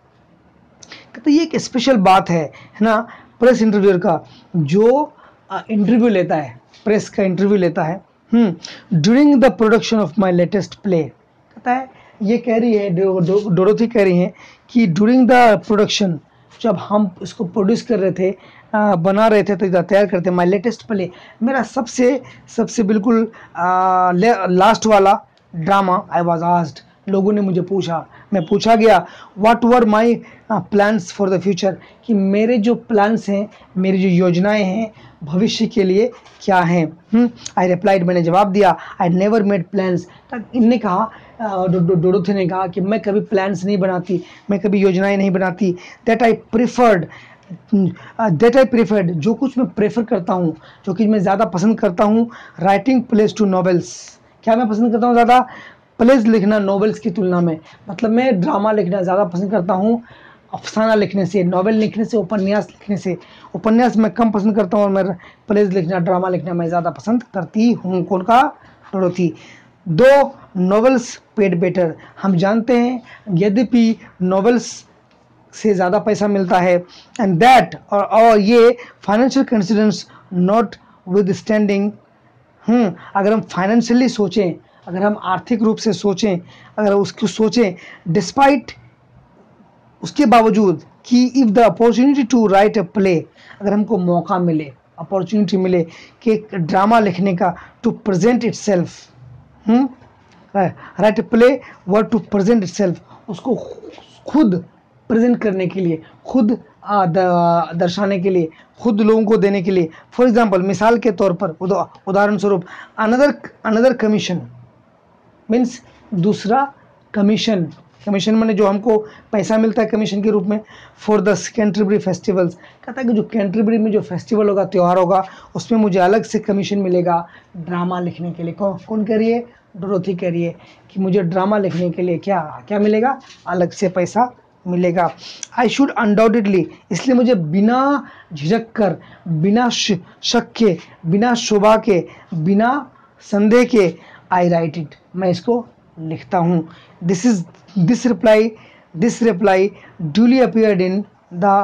तो ये एक स्पेशल बात है है ना, प्रेस इंटरव्यूअर का, जो इंटरव्यू लेता है, प्रेस का इंटरव्यू लेता है during the production of my latest play. कहता है, ये कह रही है डो, डो, डोरोथी कह रही हैं कि ड्यूरिंग द प्रोडक्शन, जब हम इसको प्रोड्यूस कर रहे थे, आ, बना रहे थे, तो तैयार करते, माई लेटेस्ट प्ले, मेरा सबसे सबसे बिल्कुल आ, लास्ट वाला ड्रामा, आई वॉज आस्ड, लोगों ने मुझे पूछा, मैं पूछा गया, what were my plans for the future, कि मेरे जो प्लान्स हैं, मेरी जो योजनाएं हैं भविष्य के लिए क्या हैं। आई रिप्लाइड, मैंने जवाब दिया, आई नेवर मेड प्लान्स। इनने कहा, डोरोथी ने कहा कि मैं कभी प्लान्स नहीं बनाती, मैं कभी योजनाएं नहीं बनाती। That I preferred that I preferred जो कुछ मैं प्रेफर करता हूँ, जो कि मैं ज़्यादा पसंद करता हूँ, राइटिंग प्लेस टू नॉवेल्स। क्या मैं पसंद करता हूँ ज़्यादा? प्लेस लिखना नॉवेल्स की तुलना में, मतलब मैं ड्रामा लिखना ज़्यादा पसंद करता हूँ अफसाना लिखने से, नॉवेल लिखने से, उपन्यास लिखने से। उपन्यास मैं कम पसंद करता हूँ और मैं प्लेस लिखना, ड्रामा लिखना मैं ज़्यादा पसंद करती हूँ। कौन का? डोरोथी। दो नॉवेल्स पेड बेटर, हम जानते हैं यद्यपि नॉवेल्स से ज़्यादा पैसा मिलता है, एंड दैट और, और ये financial considerations notwithstanding, हम्म अगर हम फाइनेंशियली सोचें, अगर हम आर्थिक रूप से सोचें, अगर उसको सोचें डिस्पाइट, उसके बावजूद कि if the opportunity to write a play, अगर हमको मौका मिले, अपॉर्चुनिटी मिले कि एक ड्रामा लिखने का, to present itself, write a play were to present itself, उसको खुद प्रेजेंट करने के लिए, खुद आ, द, दर्शाने के लिए, खुद लोगों को देने के लिए। फॉर एग्जाम्पल, मिसाल के तौर पर, उदाहरण स्वरूप, अनदर अनदर कमीशन मीन्स दूसरा कमीशन, कमीशन मैंने जो हमको पैसा मिलता है कमीशन के रूप में, फॉर द कैंटरबरी फेस्टिवल्स, कहता है कि जो कैंटरबरी में जो फेस्टिवल होगा, त्यौहार होगा, उसमें मुझे अलग से कमीशन मिलेगा ड्रामा लिखने के लिए। कौन कौन कह रही है? डोरोथी कह रही है कि मुझे ड्रामा लिखने के लिए क्या क्या मिलेगा? अलग से पैसा मिलेगा। आई शुड अनडाउटेडली, इसलिए मुझे बिना झिझक कर, बिना शक के, बिना शोभा के, बिना संदेह के, आई राइट इट, मैं इसको लिखता हूँ। This is this reply this reply duly appeared in the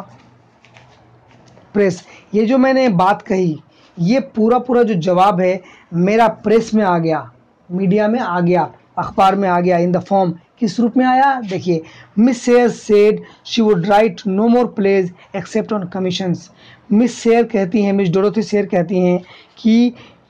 press, ये जो मैंने बात कही, ये पूरा पूरा जो जवाब है मेरा प्रेस में आ गया, मीडिया में आ गया, अखबार में आ गया। इन द फॉर्म, किस रूप में आया? देखिए, Miss Sayers said she would write no more plays except on commissions. Miss Sayer कहती हैं, मिस डोरोथी सेयर कहती हैं कि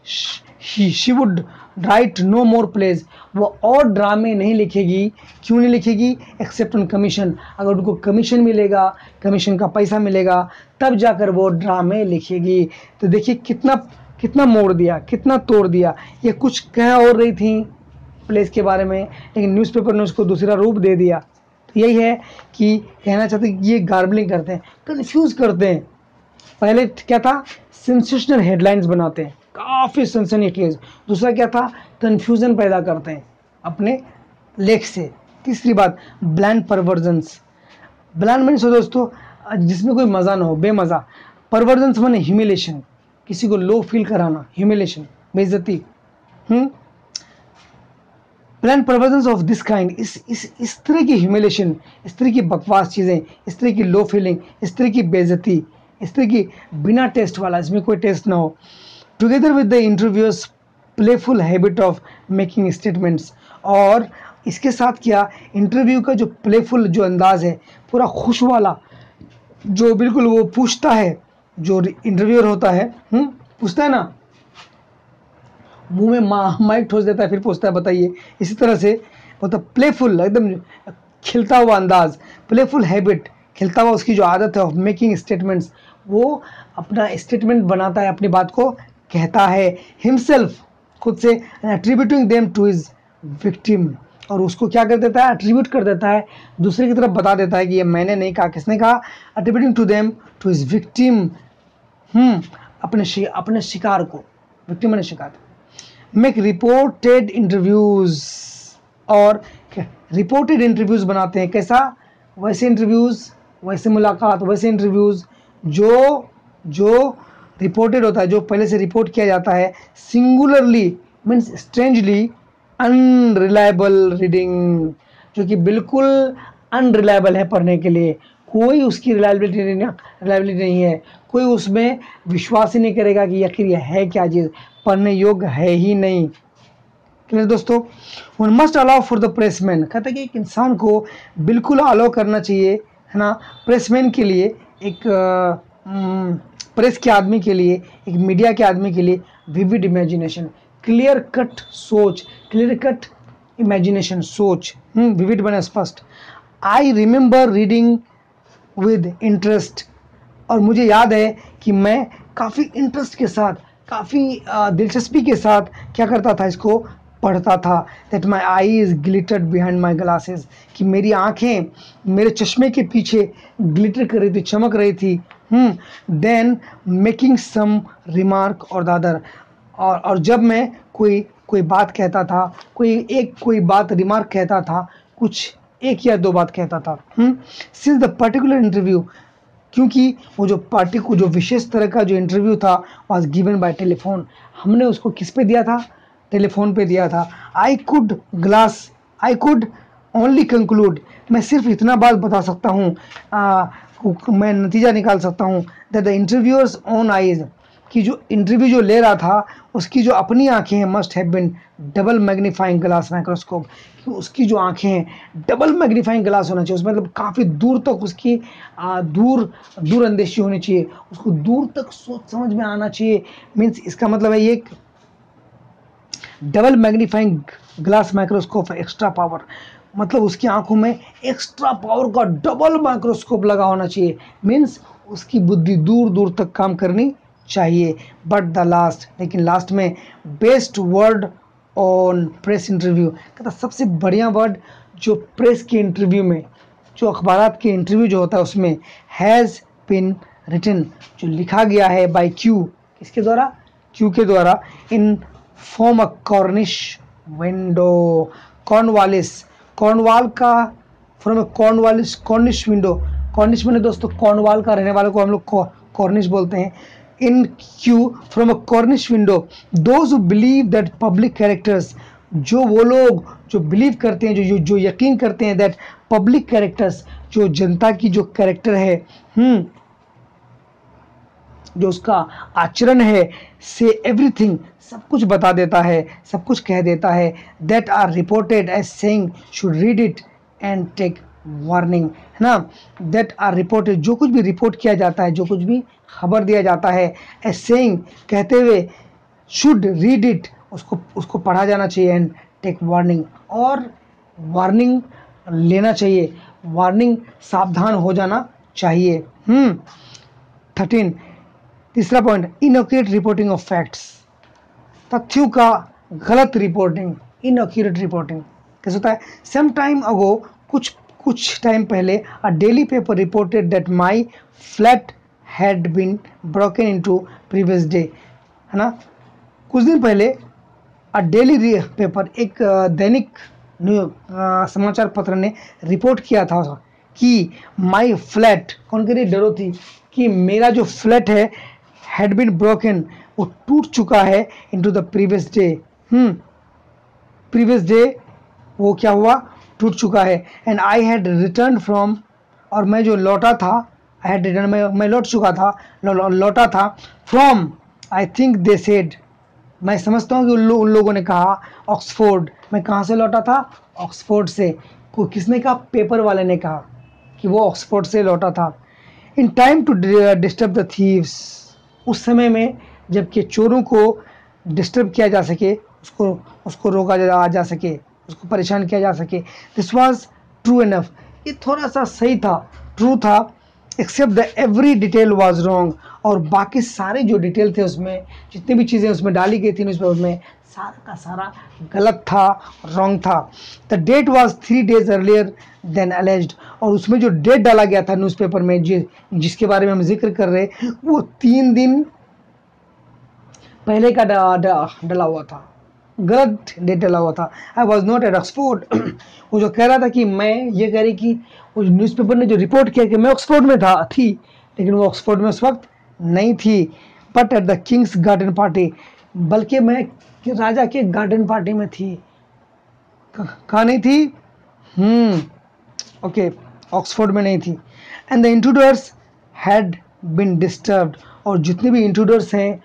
she would write no more plays, वो और ड्रामे नहीं लिखेगी। क्यों नहीं लिखेगी? एक्सेप्ट ऑन कमीशन, अगर उनको कमीशन मिलेगा, कमीशन का पैसा मिलेगा, तब जाकर वो ड्रामे लिखेगी। तो देखिए कितना कितना मोड़ दिया, कितना तोड़ दिया। ये कुछ कह और रही थी प्लेस के बारे में, लेकिन न्यूज़पेपर ने उसको दूसरा रूप दे दिया। तो यही है कि कहना चाहते हैं कि ये गार्बलिंग करते हैं, कंफ्यूज करते हैं। पहले क्या था? सेंसेशनल हेडलाइंस बनाते हैं, काफ़ी सनसनीखेज। दूसरा क्या था? कन्फ्यूज़न पैदा करते हैं अपने लेख से। तीसरी बात, ब्लैंड परवर्जन्स। ब्लैंड मीन्स हो दोस्तों जिसमें कोई मज़ा ना हो, बेमज़ा। परवर्जन्स माने ह्यूमिलेशन, किसी को लो फील कराना, ह्यूमिलेशन, बेइज्जती। Hmm bland perversions of this kind, इस इस इस तरह की ह्यूमिलेशन, इस तरह की बकवास चीज़ें, इस तरह की लो फीलिंग, इस तरह की बेइज्जती, इस तरह की बिना टेस्ट वाला, इसमें कोई टेस्ट ना हो। Together with the interviewer's playful habit of making statements, और इसके साथ क्या, इंटरव्यू का जो प्लेफुल जो अंदाज है, पूरा खुश वाला, जो बिल्कुल वो पूछता है, जो इंटरव्यूअर होता है, हम्म पूछता है ना, मुंह में मा, माइक ठोस देता है, फिर पूछता है बताइए, इसी तरह से मतलब प्लेफुल, एकदम खिलता हुआ अंदाज, प्लेफुल हैबिट, खिलता हुआ उसकी जो आदत है ऑफ मेकिंग स्टेटमेंट्स, वो अपना स्टेटमेंट बनाता है, अपनी बात को कहता है, हिमसेल्फ, खुद से, attributing them to his victim, और उसको क्या कर देता है? एट्रीब्यूट कर देता है, दूसरे की तरफ बता देता है कि ये मैंने नहीं कहा, किसने कहा? Attributing to them to his victim, हम्म अपने शि, अपने शिकार को, विक्टिम ने शिकार। मेक रिपोर्टेड इंटरव्यूज, और रिपोर्टेड इंटरव्यूज बनाते हैं। कैसा? वैसे इंटरव्यूज, वैसे मुलाकात, वैसे इंटरव्यूज जो जो रिपोर्टेड होता है, जो पहले से रिपोर्ट किया जाता है। Singularly means strangely unreliable reading, जो कि बिल्कुल अनरिलायबल है पढ़ने के लिए, कोई उसकी रिलायबिलिटी नहीं रिलायबिलिटी नहीं है, कोई उसमें विश्वास ही नहीं करेगा कि आखिर यह है क्या चीज़, पढ़ने योग्य है ही नहीं। क्लियर दोस्तों? One must allow for the pressman, कहते हैं कि एक इंसान को बिल्कुल अलाउ करना चाहिए, है ना, प्रेसमैन के लिए, एक प्रेस के आदमी के लिए, एक मीडिया के आदमी के लिए, विविड इमेजिनेशन, क्लियर कट सोच, क्लियर कट इमेजिनेशन, सोच, विविड बने, स्पष्ट। I remember reading with interest, और मुझे याद है कि मैं काफ़ी इंटरेस्ट के साथ, काफ़ी दिलचस्पी के साथ क्या करता था, इसको पढ़ता था। That my eyes glittered behind my glasses, कि मेरी आँखें मेरे चश्मे के पीछे ग्लिटर कर रही थी, चमक रही थी। देन मेकिंग सम रिमार्क और द अदर, और और जब मैं कोई कोई बात कहता था, कोई एक कोई बात रिमार्क कहता था, कुछ एक या दो बात कहता था। सिंस द पर्टिकुलर इंटरव्यू, क्योंकि वो जो पार्टी को जो विशेष तरह का जो इंटरव्यू था वाज गिवन बाय टेलीफोन, हमने उसको किस पे दिया था? टेलीफोन पे दिया था। I could glass I could only conclude, मैं सिर्फ इतना बात बता सकता हूँ, मैं नतीजा निकाल सकता हूँ that the interviewer's own eyes, कि जो इंटरव्यू जो ले रहा था उसकी जो अपनी आंखें हैं must have been double magnifying glass microscope, कि उसकी जो आंखें हैं डबल मैग्नीफाइंग ग्लास होना चाहिए, उसमें मतलब काफ़ी दूर तक उसकी आ, दूर दूर अंदेशी होनी चाहिए, उसको दूर तक सोच समझ में आना चाहिए। मीन्स इसका मतलब है ये डबल मैग्नीफाइंग ग्लास माइक्रोस्कोप है, एक्स्ट्रा पावर, मतलब उसकी आंखों में एक्स्ट्रा पावर का डबल माइक्रोस्कोप लगा होना चाहिए। मीन्स उसकी बुद्धि दूर दूर तक काम करनी चाहिए। बट द लास्ट, लेकिन लास्ट में best word on press interview, कहता सबसे बढ़िया वर्ड जो प्रेस के इंटरव्यू में, जो अखबारात के इंटरव्यू जो होता है उसमें, हैज़ बिन रिटन, जो लिखा गया है बाय क्यू, किसके द्वारा, क्यू के द्वारा, in form a Cornish window, Cornwallis, Cornwall का from a Cornwallis, Cornish window, Cornish मैंने दोस्तों कॉर्नवाल का रहने वाले को हम लोग कॉर्निश बोलते हैं। In Q from a Cornish window, those who believe that public characters, जो वो लोग जो बिलीव करते हैं, जो जो यकीन करते हैं दैट पब्लिक कैरेक्टर्स, जो जनता की जो कैरेक्टर है, हम्म जो उसका आचरण है, से एवरीथिंग, सब कुछ बता देता है, सब कुछ कह देता है, that are reported as saying should read it and take warning, है ना, दैट आर रिपोर्टेड, जो कुछ भी रिपोर्ट किया जाता है, जो कुछ भी खबर दिया जाता है, एज सेइंग, कहते हुए, शुड रीड इट, उसको उसको पढ़ा जाना चाहिए, एंड टेक वार्निंग, और वार्निंग लेना चाहिए, वार्निंग सावधान हो जाना चाहिए। हम्म थर्टीन, तीसरा point, inaccurate reporting of facts, तथ्यों का गलत रिपोर्टिंग, इनअक्यूरेट रिपोर्टिंग कैसे होता है। सम टाइम अगो, कुछ कुछ टाइम पहले, a daily paper reported that my flat had been broken into previous day, है ना, कुछ दिन पहले अ डेली पेपर, एक दैनिक समाचार पत्र ने रिपोर्ट किया था कि माई फ्लैट, कौन कह रही, डोरोथी, कि मेरा जो फ्लैट है हैड बीन ब्रोकन, वो टूट चुका है, into the previous day, hmm previous day वो क्या हुआ, टूट चुका है, and I had return from, और मैं जो लौटा था, आई हैड रिटर्न, मैं मैं लौट चुका था, लौ, लौटा था, from, I think they said, मैं समझता हूँ कि उन, लो, उन लोगों ने कहा, ऑक्सफोर्ड, मैं कहाँ से लौटा था, ऑक्सफोर्ड से, को किसने कहा, पेपर वाले ने कहा कि वो ऑक्सफोर्ड से लौटा था। In time to disturb the thieves, उस समय में जबकि चोरों को डिस्टर्ब किया जा सके, उसको उसको रोका जा, जा सके, उसको परेशान किया जा सके। दिस वॉज ट्रू इनफ, ये थोड़ा सा सही था, ट्रू था, except the every detail was wrong, और बाकी सारे जो डिटेल थे उसमें, जितनी भी चीज़ें उसमें डाली गई थी न्यूज़पेपर में, सारा का सारा गलत था, रॉन्ग था। The date was three days earlier than alleged, और उसमें जो डेट डाला गया था न्यूज़पेपर में, जि, जिसके बारे में हम जिक्र कर रहे, वो तीन दिन पहले का डा, डा, डला हुआ था, गलत डेट डला हुआ था। I was not at Oxford, वो जो कह रहा था कि मैं, ये कह रही कि उस न्यूज़पेपर ने जो रिपोर्ट किया कि मैं ऑक्सफोर्ड में था थी, लेकिन वो ऑक्सफोर्ड में उस वक्त नहीं थी। But at the King's garden party, बल्कि मैं राजा के गार्डन पार्टी में थी, कहाँ नहीं थी, हम्म ओके, ऑक्सफोर्ड में नहीं थी। And the intruders had been disturbed, और जितने भी इंट्रूडर्स हैं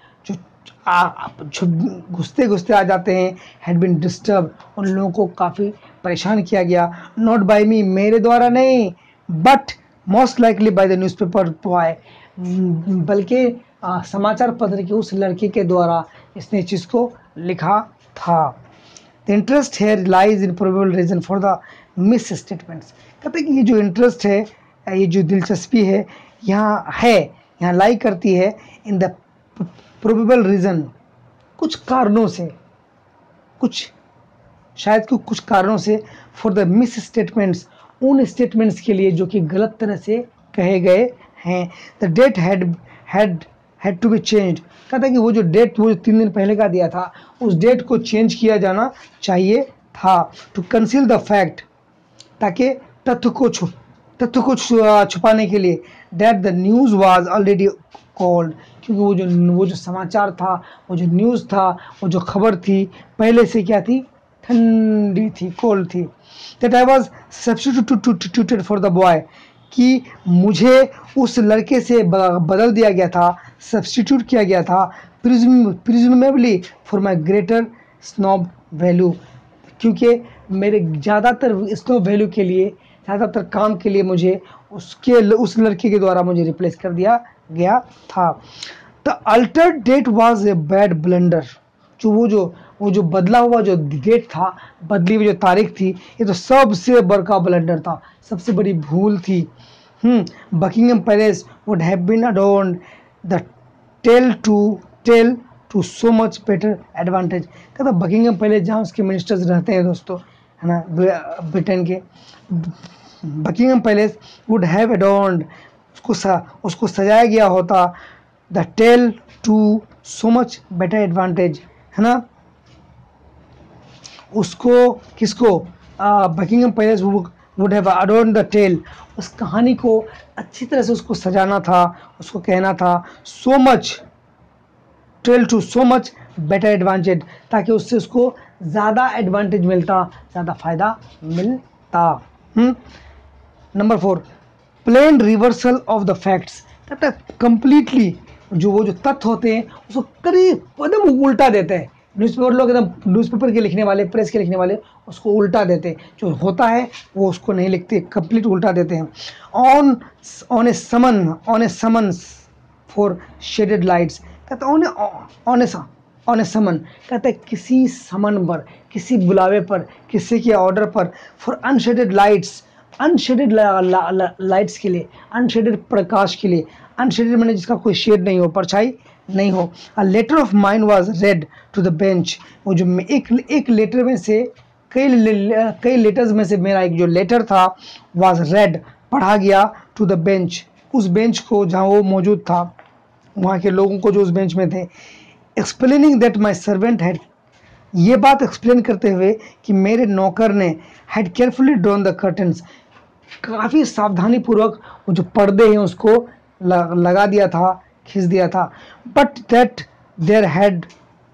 जो घुसते घुसते आ जाते हैं, हैड बिन डिस्टर्ब, उन लोगों को काफ़ी परेशान किया गया, नॉट बाय मी, मेरे द्वारा नहीं, but most likely by the newspaper boy, बल्कि समाचार पत्र के उस लड़के के द्वारा इसने चीज़ को लिखा था। The interest here lies in probable reason for the misstatements, कहते हैं कि ये जो इंटरेस्ट है, ये जो दिलचस्पी है, यहाँ है, यहाँ लाई करती है, इन द प्रोबेबल रीज़न, कुछ कारणों से, कुछ शायद कि कुछ कारणों से, फॉर द मिस स्टेटमेंट्स, उन स्टेटमेंट्स के लिए जो कि गलत तरह से कहे गए हैं। The date had had had to be change, कहता है कि वो जो डेट वो तीन दिन पहले का दिया था, उस डेट को चेंज किया जाना चाहिए था, टू कंसील द फैक्ट, ताकि तथ्य को छुप तथ्य को छुपाने के लिए, that the news was already cold, क्योंकि वो जो वो जो समाचार था, वो जो न्यूज़ था, वो जो खबर थी पहले से क्या थी, ठंडी थी, कोल्ड थी। That I was substituted for the boy, कि मुझे उस लड़के से बदल दिया गया था, सब्स्टिट्यूट किया गया था, presumably for my greater snob value, क्योंकि मेरे ज़्यादातर स्नॉब वैल्यू के लिए, ज़्यादातर काम के लिए मुझे उसके उस लड़के के द्वारा मुझे रिप्लेस कर दिया गया था। The altered date was a bad blunder, जो वो जो वो जो बदला हुआ जो डेट था, बदली हुई जो तारीख थी, ये तो सबसे बड़का ब्लंडर था, सबसे बड़ी भूल थी। Hmm Buckingham Palace would have been adorned the tale to tale to so much better advantage. कहता बकिंगम पैलेस जहाँ उसके मिनिस्टर्स रहते हैं दोस्तों, है ना, ब्रिटेन के, Buckingham Palace would have adorned, उसको सा, उसको सजाया गया होता, the tale to so much better advantage, है ना, उसको किसको, Buckingham Palace would have adorned the tale, उस कहानी को अच्छी तरह से उसको सजाना था, उसको कहना था so much, tale to so much better advantage, ताकि उससे उसको ज़्यादा एडवांटेज मिलता, ज़्यादा फ़ायदा मिलता। Number four, plain reversal of the facts, कहता कंप्लीटली जो वो जो तथ्य होते हैं उसको करीब एकदम उल्टा देते हैं। न्यूज़पेपर लोग एकदम, न्यूज़पेपर के लिखने वाले, प्रेस के लिखने वाले उसको उल्टा देते हैं, जो होता है वो उसको नहीं लिखते, कंप्लीट उल्टा देते हैं। On on a summon on a summons for shaded lights, कहता on on a on a summon, कहता है किसी समन पर, किसी बुलावे पर, किसी के ऑर्डर पर, for unshaded lights, unshaded lights के लिए, अनशेडेड प्रकाश के लिए, अनशेडेड मैंने जिसका कोई शेड नहीं हो, परछाई नहीं हो। A letter of mine was read to the bench, वो जो एक एक लेटर में से कई ले, कई लेटर्स में से मेरा एक जो लेटर था वाज रेड, पढ़ा गया, टू द बेंच, उस बेंच को जहाँ वो मौजूद था, वहाँ के लोगों को जो उस बेंच में थे, explaining that my servant had, ये बात एक्सप्लेन करते हुए कि मेरे नौकर ने had carefully drawn the curtains, काफ़ी सावधानी पूर्वक वो जो पर्दे हैं उसको लगा दिया था, खींच दिया था। But that there had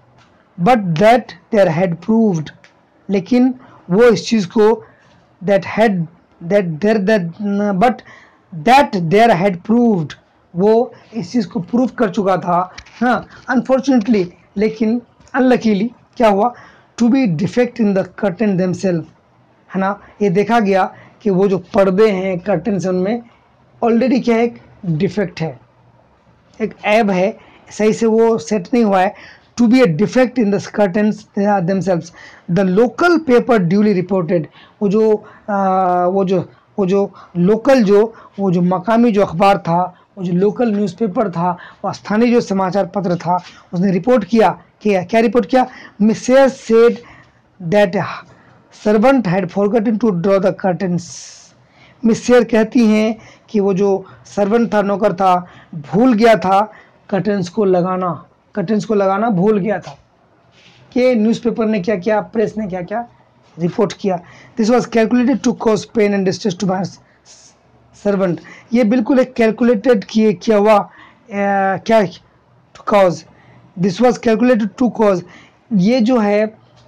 but that there had proved, लेकिन वो इस चीज़ को that had that there that but that there had proved, वो इस चीज़ को प्रूव कर चुका था। हाँ, अनफॉर्चुनेटली, लेकिन अनलकीली क्या हुआ, to be defect in the curtain themselves, है ना, ये देखा गया कि वो जो पर्दे हैं कर्टन से, उनमें ऑलरेडी क्या है, एक डिफेक्ट है, एक ऐब है, सही से वो सेट नहीं हुआ है। To be a defect in the curtains themselves, the local paper duly reported, वो जो आ, वो जो वो जो लोकल जो वो जो मकामी जो अखबार था, वो जो लोकल न्यूज़पेपर था, वो स्थानीय जो समाचार पत्र था, उसने रिपोर्ट किया कि क्या रिपोर्ट किया, Mrs said that servant had forgotten to draw the curtains, Miss Sayers कहती हैं कि वो जो सर्वेंट था, नौकर था, भूल गया था कर्टन्स को लगाना, कर्टन्स को लगाना भूल गया था। कि न्यूज़पेपर ने क्या किया, प्रेस ने क्या क्या रिपोर्ट किया। This was calculated to cause pain and distress to my servant, ये बिल्कुल एक कैलकुलेटेड किए किया हुआ आ, क्या to cause, this was calculated to cause, ये जो है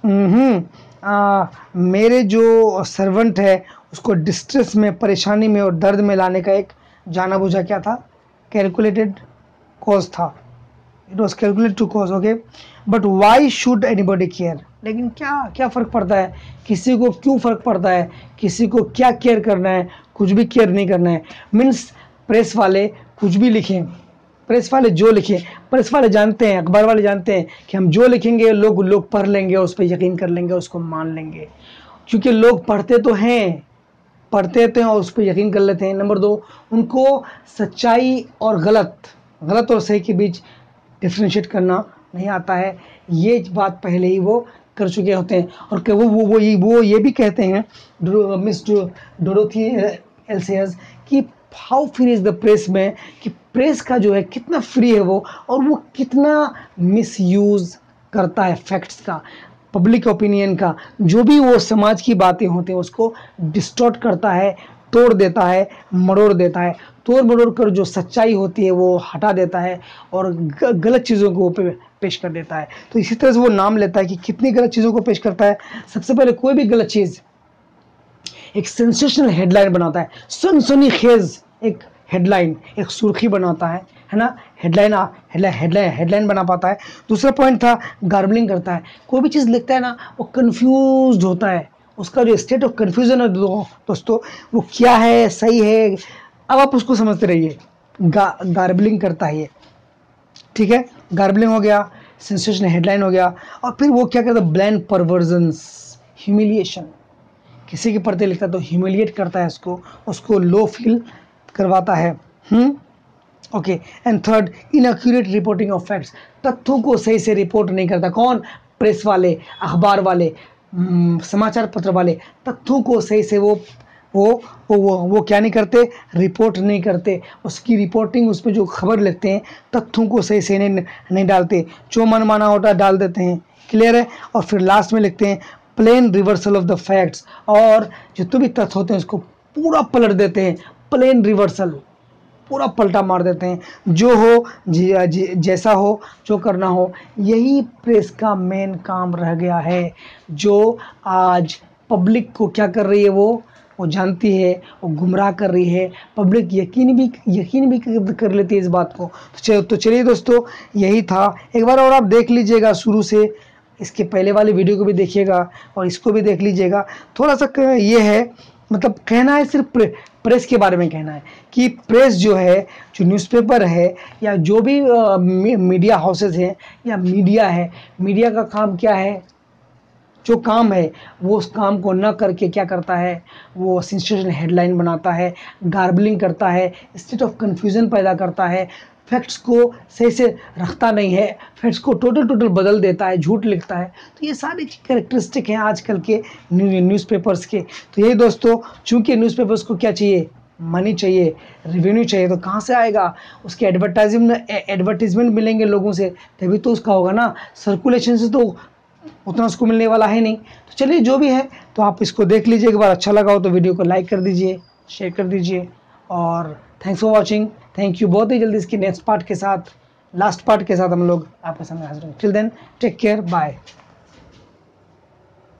आ, मेरे जो सर्वेंट है उसको डिस्ट्रेस में, परेशानी में और दर्द में लाने का एक जाना बुझा क्या था, कैलकुलेटेड कॉज था, it was calculated to cause. Okay, but why should anybody care, लेकिन क्या क्या फ़र्क पड़ता है, किसी को क्यों फ़र्क पड़ता है, किसी को क्या केयर करना है, कुछ भी केयर नहीं करना है। मीन्स प्रेस वाले कुछ भी लिखें, प्रेस वाले जो लिखें, प्रेस वाले जानते हैं, अखबार वाले जानते हैं कि हम जो लिखेंगे लोग लोग पढ़ लेंगे, उस पर यकीन कर लेंगे, उसको मान लेंगे, क्योंकि लोग पढ़ते तो हैं, पढ़ते हैं और उस पर यकीन कर लेते हैं। नंबर दो, उनको सच्चाई और गलत, गलत और सही के बीच डिफ्रेंशिएट करना नहीं आता है, ये बात पहले ही वो कर चुके होते हैं। और वो वो वो ये वो ये भी कहते हैं, मिस डोरोथी एल सेयर्स, कि how free is the press में, कि प्रेस का जो है कितना फ्री है वो, और वो कितना मिसयूज़ करता है फैक्ट्स का, पब्लिक ओपिनियन का, जो भी वो समाज की बातें होती हैं उसको डिस्टॉर्ट करता है, तोड़ देता है, मरोड़ देता है। तोड़ मरोड़ कर जो सच्चाई होती है वो हटा देता है और गलत चीज़ों को पे, पेश कर देता है। तो इसी तरह से वो नाम लेता है कि कितनी गलत चीज़ों को पेश करता है। सबसे पहले कोई भी गलत चीज़ एक सेंसेशनल हेडलाइन बनाता है, सनसनीखेज एक हेडलाइन, एक सुर्खी बनाता है, है ना। हेडलाइन हेडलाइन हेडलाइन हेडलाइन बना पाता है। दूसरा पॉइंट था गार्बलिंग करता है। कोई भी चीज़ लिखता है ना वो कंफ्यूज होता है, उसका जो स्टेट ऑफ कंफ्यूजन है दोस्तों वो क्या है, सही है, अब आप उसको समझते रहिए। गा, गार्बलिंग करता है ये, ठीक है। गार्बलिंग हो गया, सेंसेशनल हेडलाइन हो गया, और फिर वो क्या करता है, ब्लैंड परवर्जन्स, ह्यूमिलिएशन। किसी के प्रति लिखता है तो ह्यूमिलिएट करता है उसको, उसको लो फील करवाता है। Hmm okay. And third, inaccurate reporting of facts, तथ्यों को सही से रिपोर्ट नहीं करता। कौन? प्रेस वाले, अखबार वाले, समाचार पत्र वाले, तथ्यों को सही से वो वो वो वो, वो क्या नहीं करते, रिपोर्ट नहीं करते। उसकी रिपोर्टिंग, उस पर जो खबर लिखते हैं तथ्यों को सही से नहीं नहीं डालते, जो मन माना होता डाल देते हैं। क्लियर है। और फिर लास्ट में लिखते हैं plain reversal of the facts, और जितने भी तथ्य होते हैं उसको पूरा पलट देते हैं। प्लेन रिवर्सल, पूरा पलटा मार देते हैं। जो हो जी, जी, जैसा हो, जो करना हो, यही प्रेस का मेन काम रह गया है, जो आज पब्लिक को क्या कर रही है, वो वो जानती है, वो गुमराह कर रही है। पब्लिक यकीन भी यकीन भी कर लेती है इस बात को। तो चलिए दोस्तों, यही था। एक बार और आप देख लीजिएगा शुरू से, इसके पहले वाले वीडियो को भी देखिएगा और इसको भी देख लीजिएगा। थोड़ा सा ये है, मतलब कहना है सिर्फ प्रे, प्रेस के बारे में कहना है कि प्रेस जो है, जो न्यूज़पेपर है या जो भी आ, मी, मीडिया हाउसेस हैं या मीडिया है, मीडिया का काम क्या है, जो काम है वो उस काम को न करके क्या करता है, वो सेंसेशनल हेडलाइन बनाता है, गार्बलिंग करता है, स्टेट ऑफ कन्फ्यूज़न पैदा करता है, फैक्ट्स को सही से रखता नहीं है, फैक्ट्स को टोटल टोटल बदल देता है, झूठ लिखता है। तो ये सारी कैरेक्टरिस्टिक हैं आजकल के न्यूज़पेपर्स के। तो यही दोस्तों, चूंकि न्यूज़पेपर्स को क्या चाहिए, मनी चाहिए, रेवेन्यू चाहिए, तो कहाँ से आएगा, उसके एडवर्टाइजमेंट एडवर्टीजमेंट मिलेंगे लोगों से, तभी तो उसका होगा ना। सर्कुलेशन से तो उतना उसको मिलने वाला है नहीं। तो चलिए, जो भी है तो आप इसको देख लीजिए। एक बार अच्छा लगा हो तो वीडियो को लाइक कर दीजिए, शेयर कर दीजिए, और thanks for watching. Thank you. बहुत ही जल्दी इसके नेक्स्ट पार्ट के साथ, लास्ट पार्ट के साथ हम लोग आपके सामने हाजिर होंगे। Till then, take care, bye.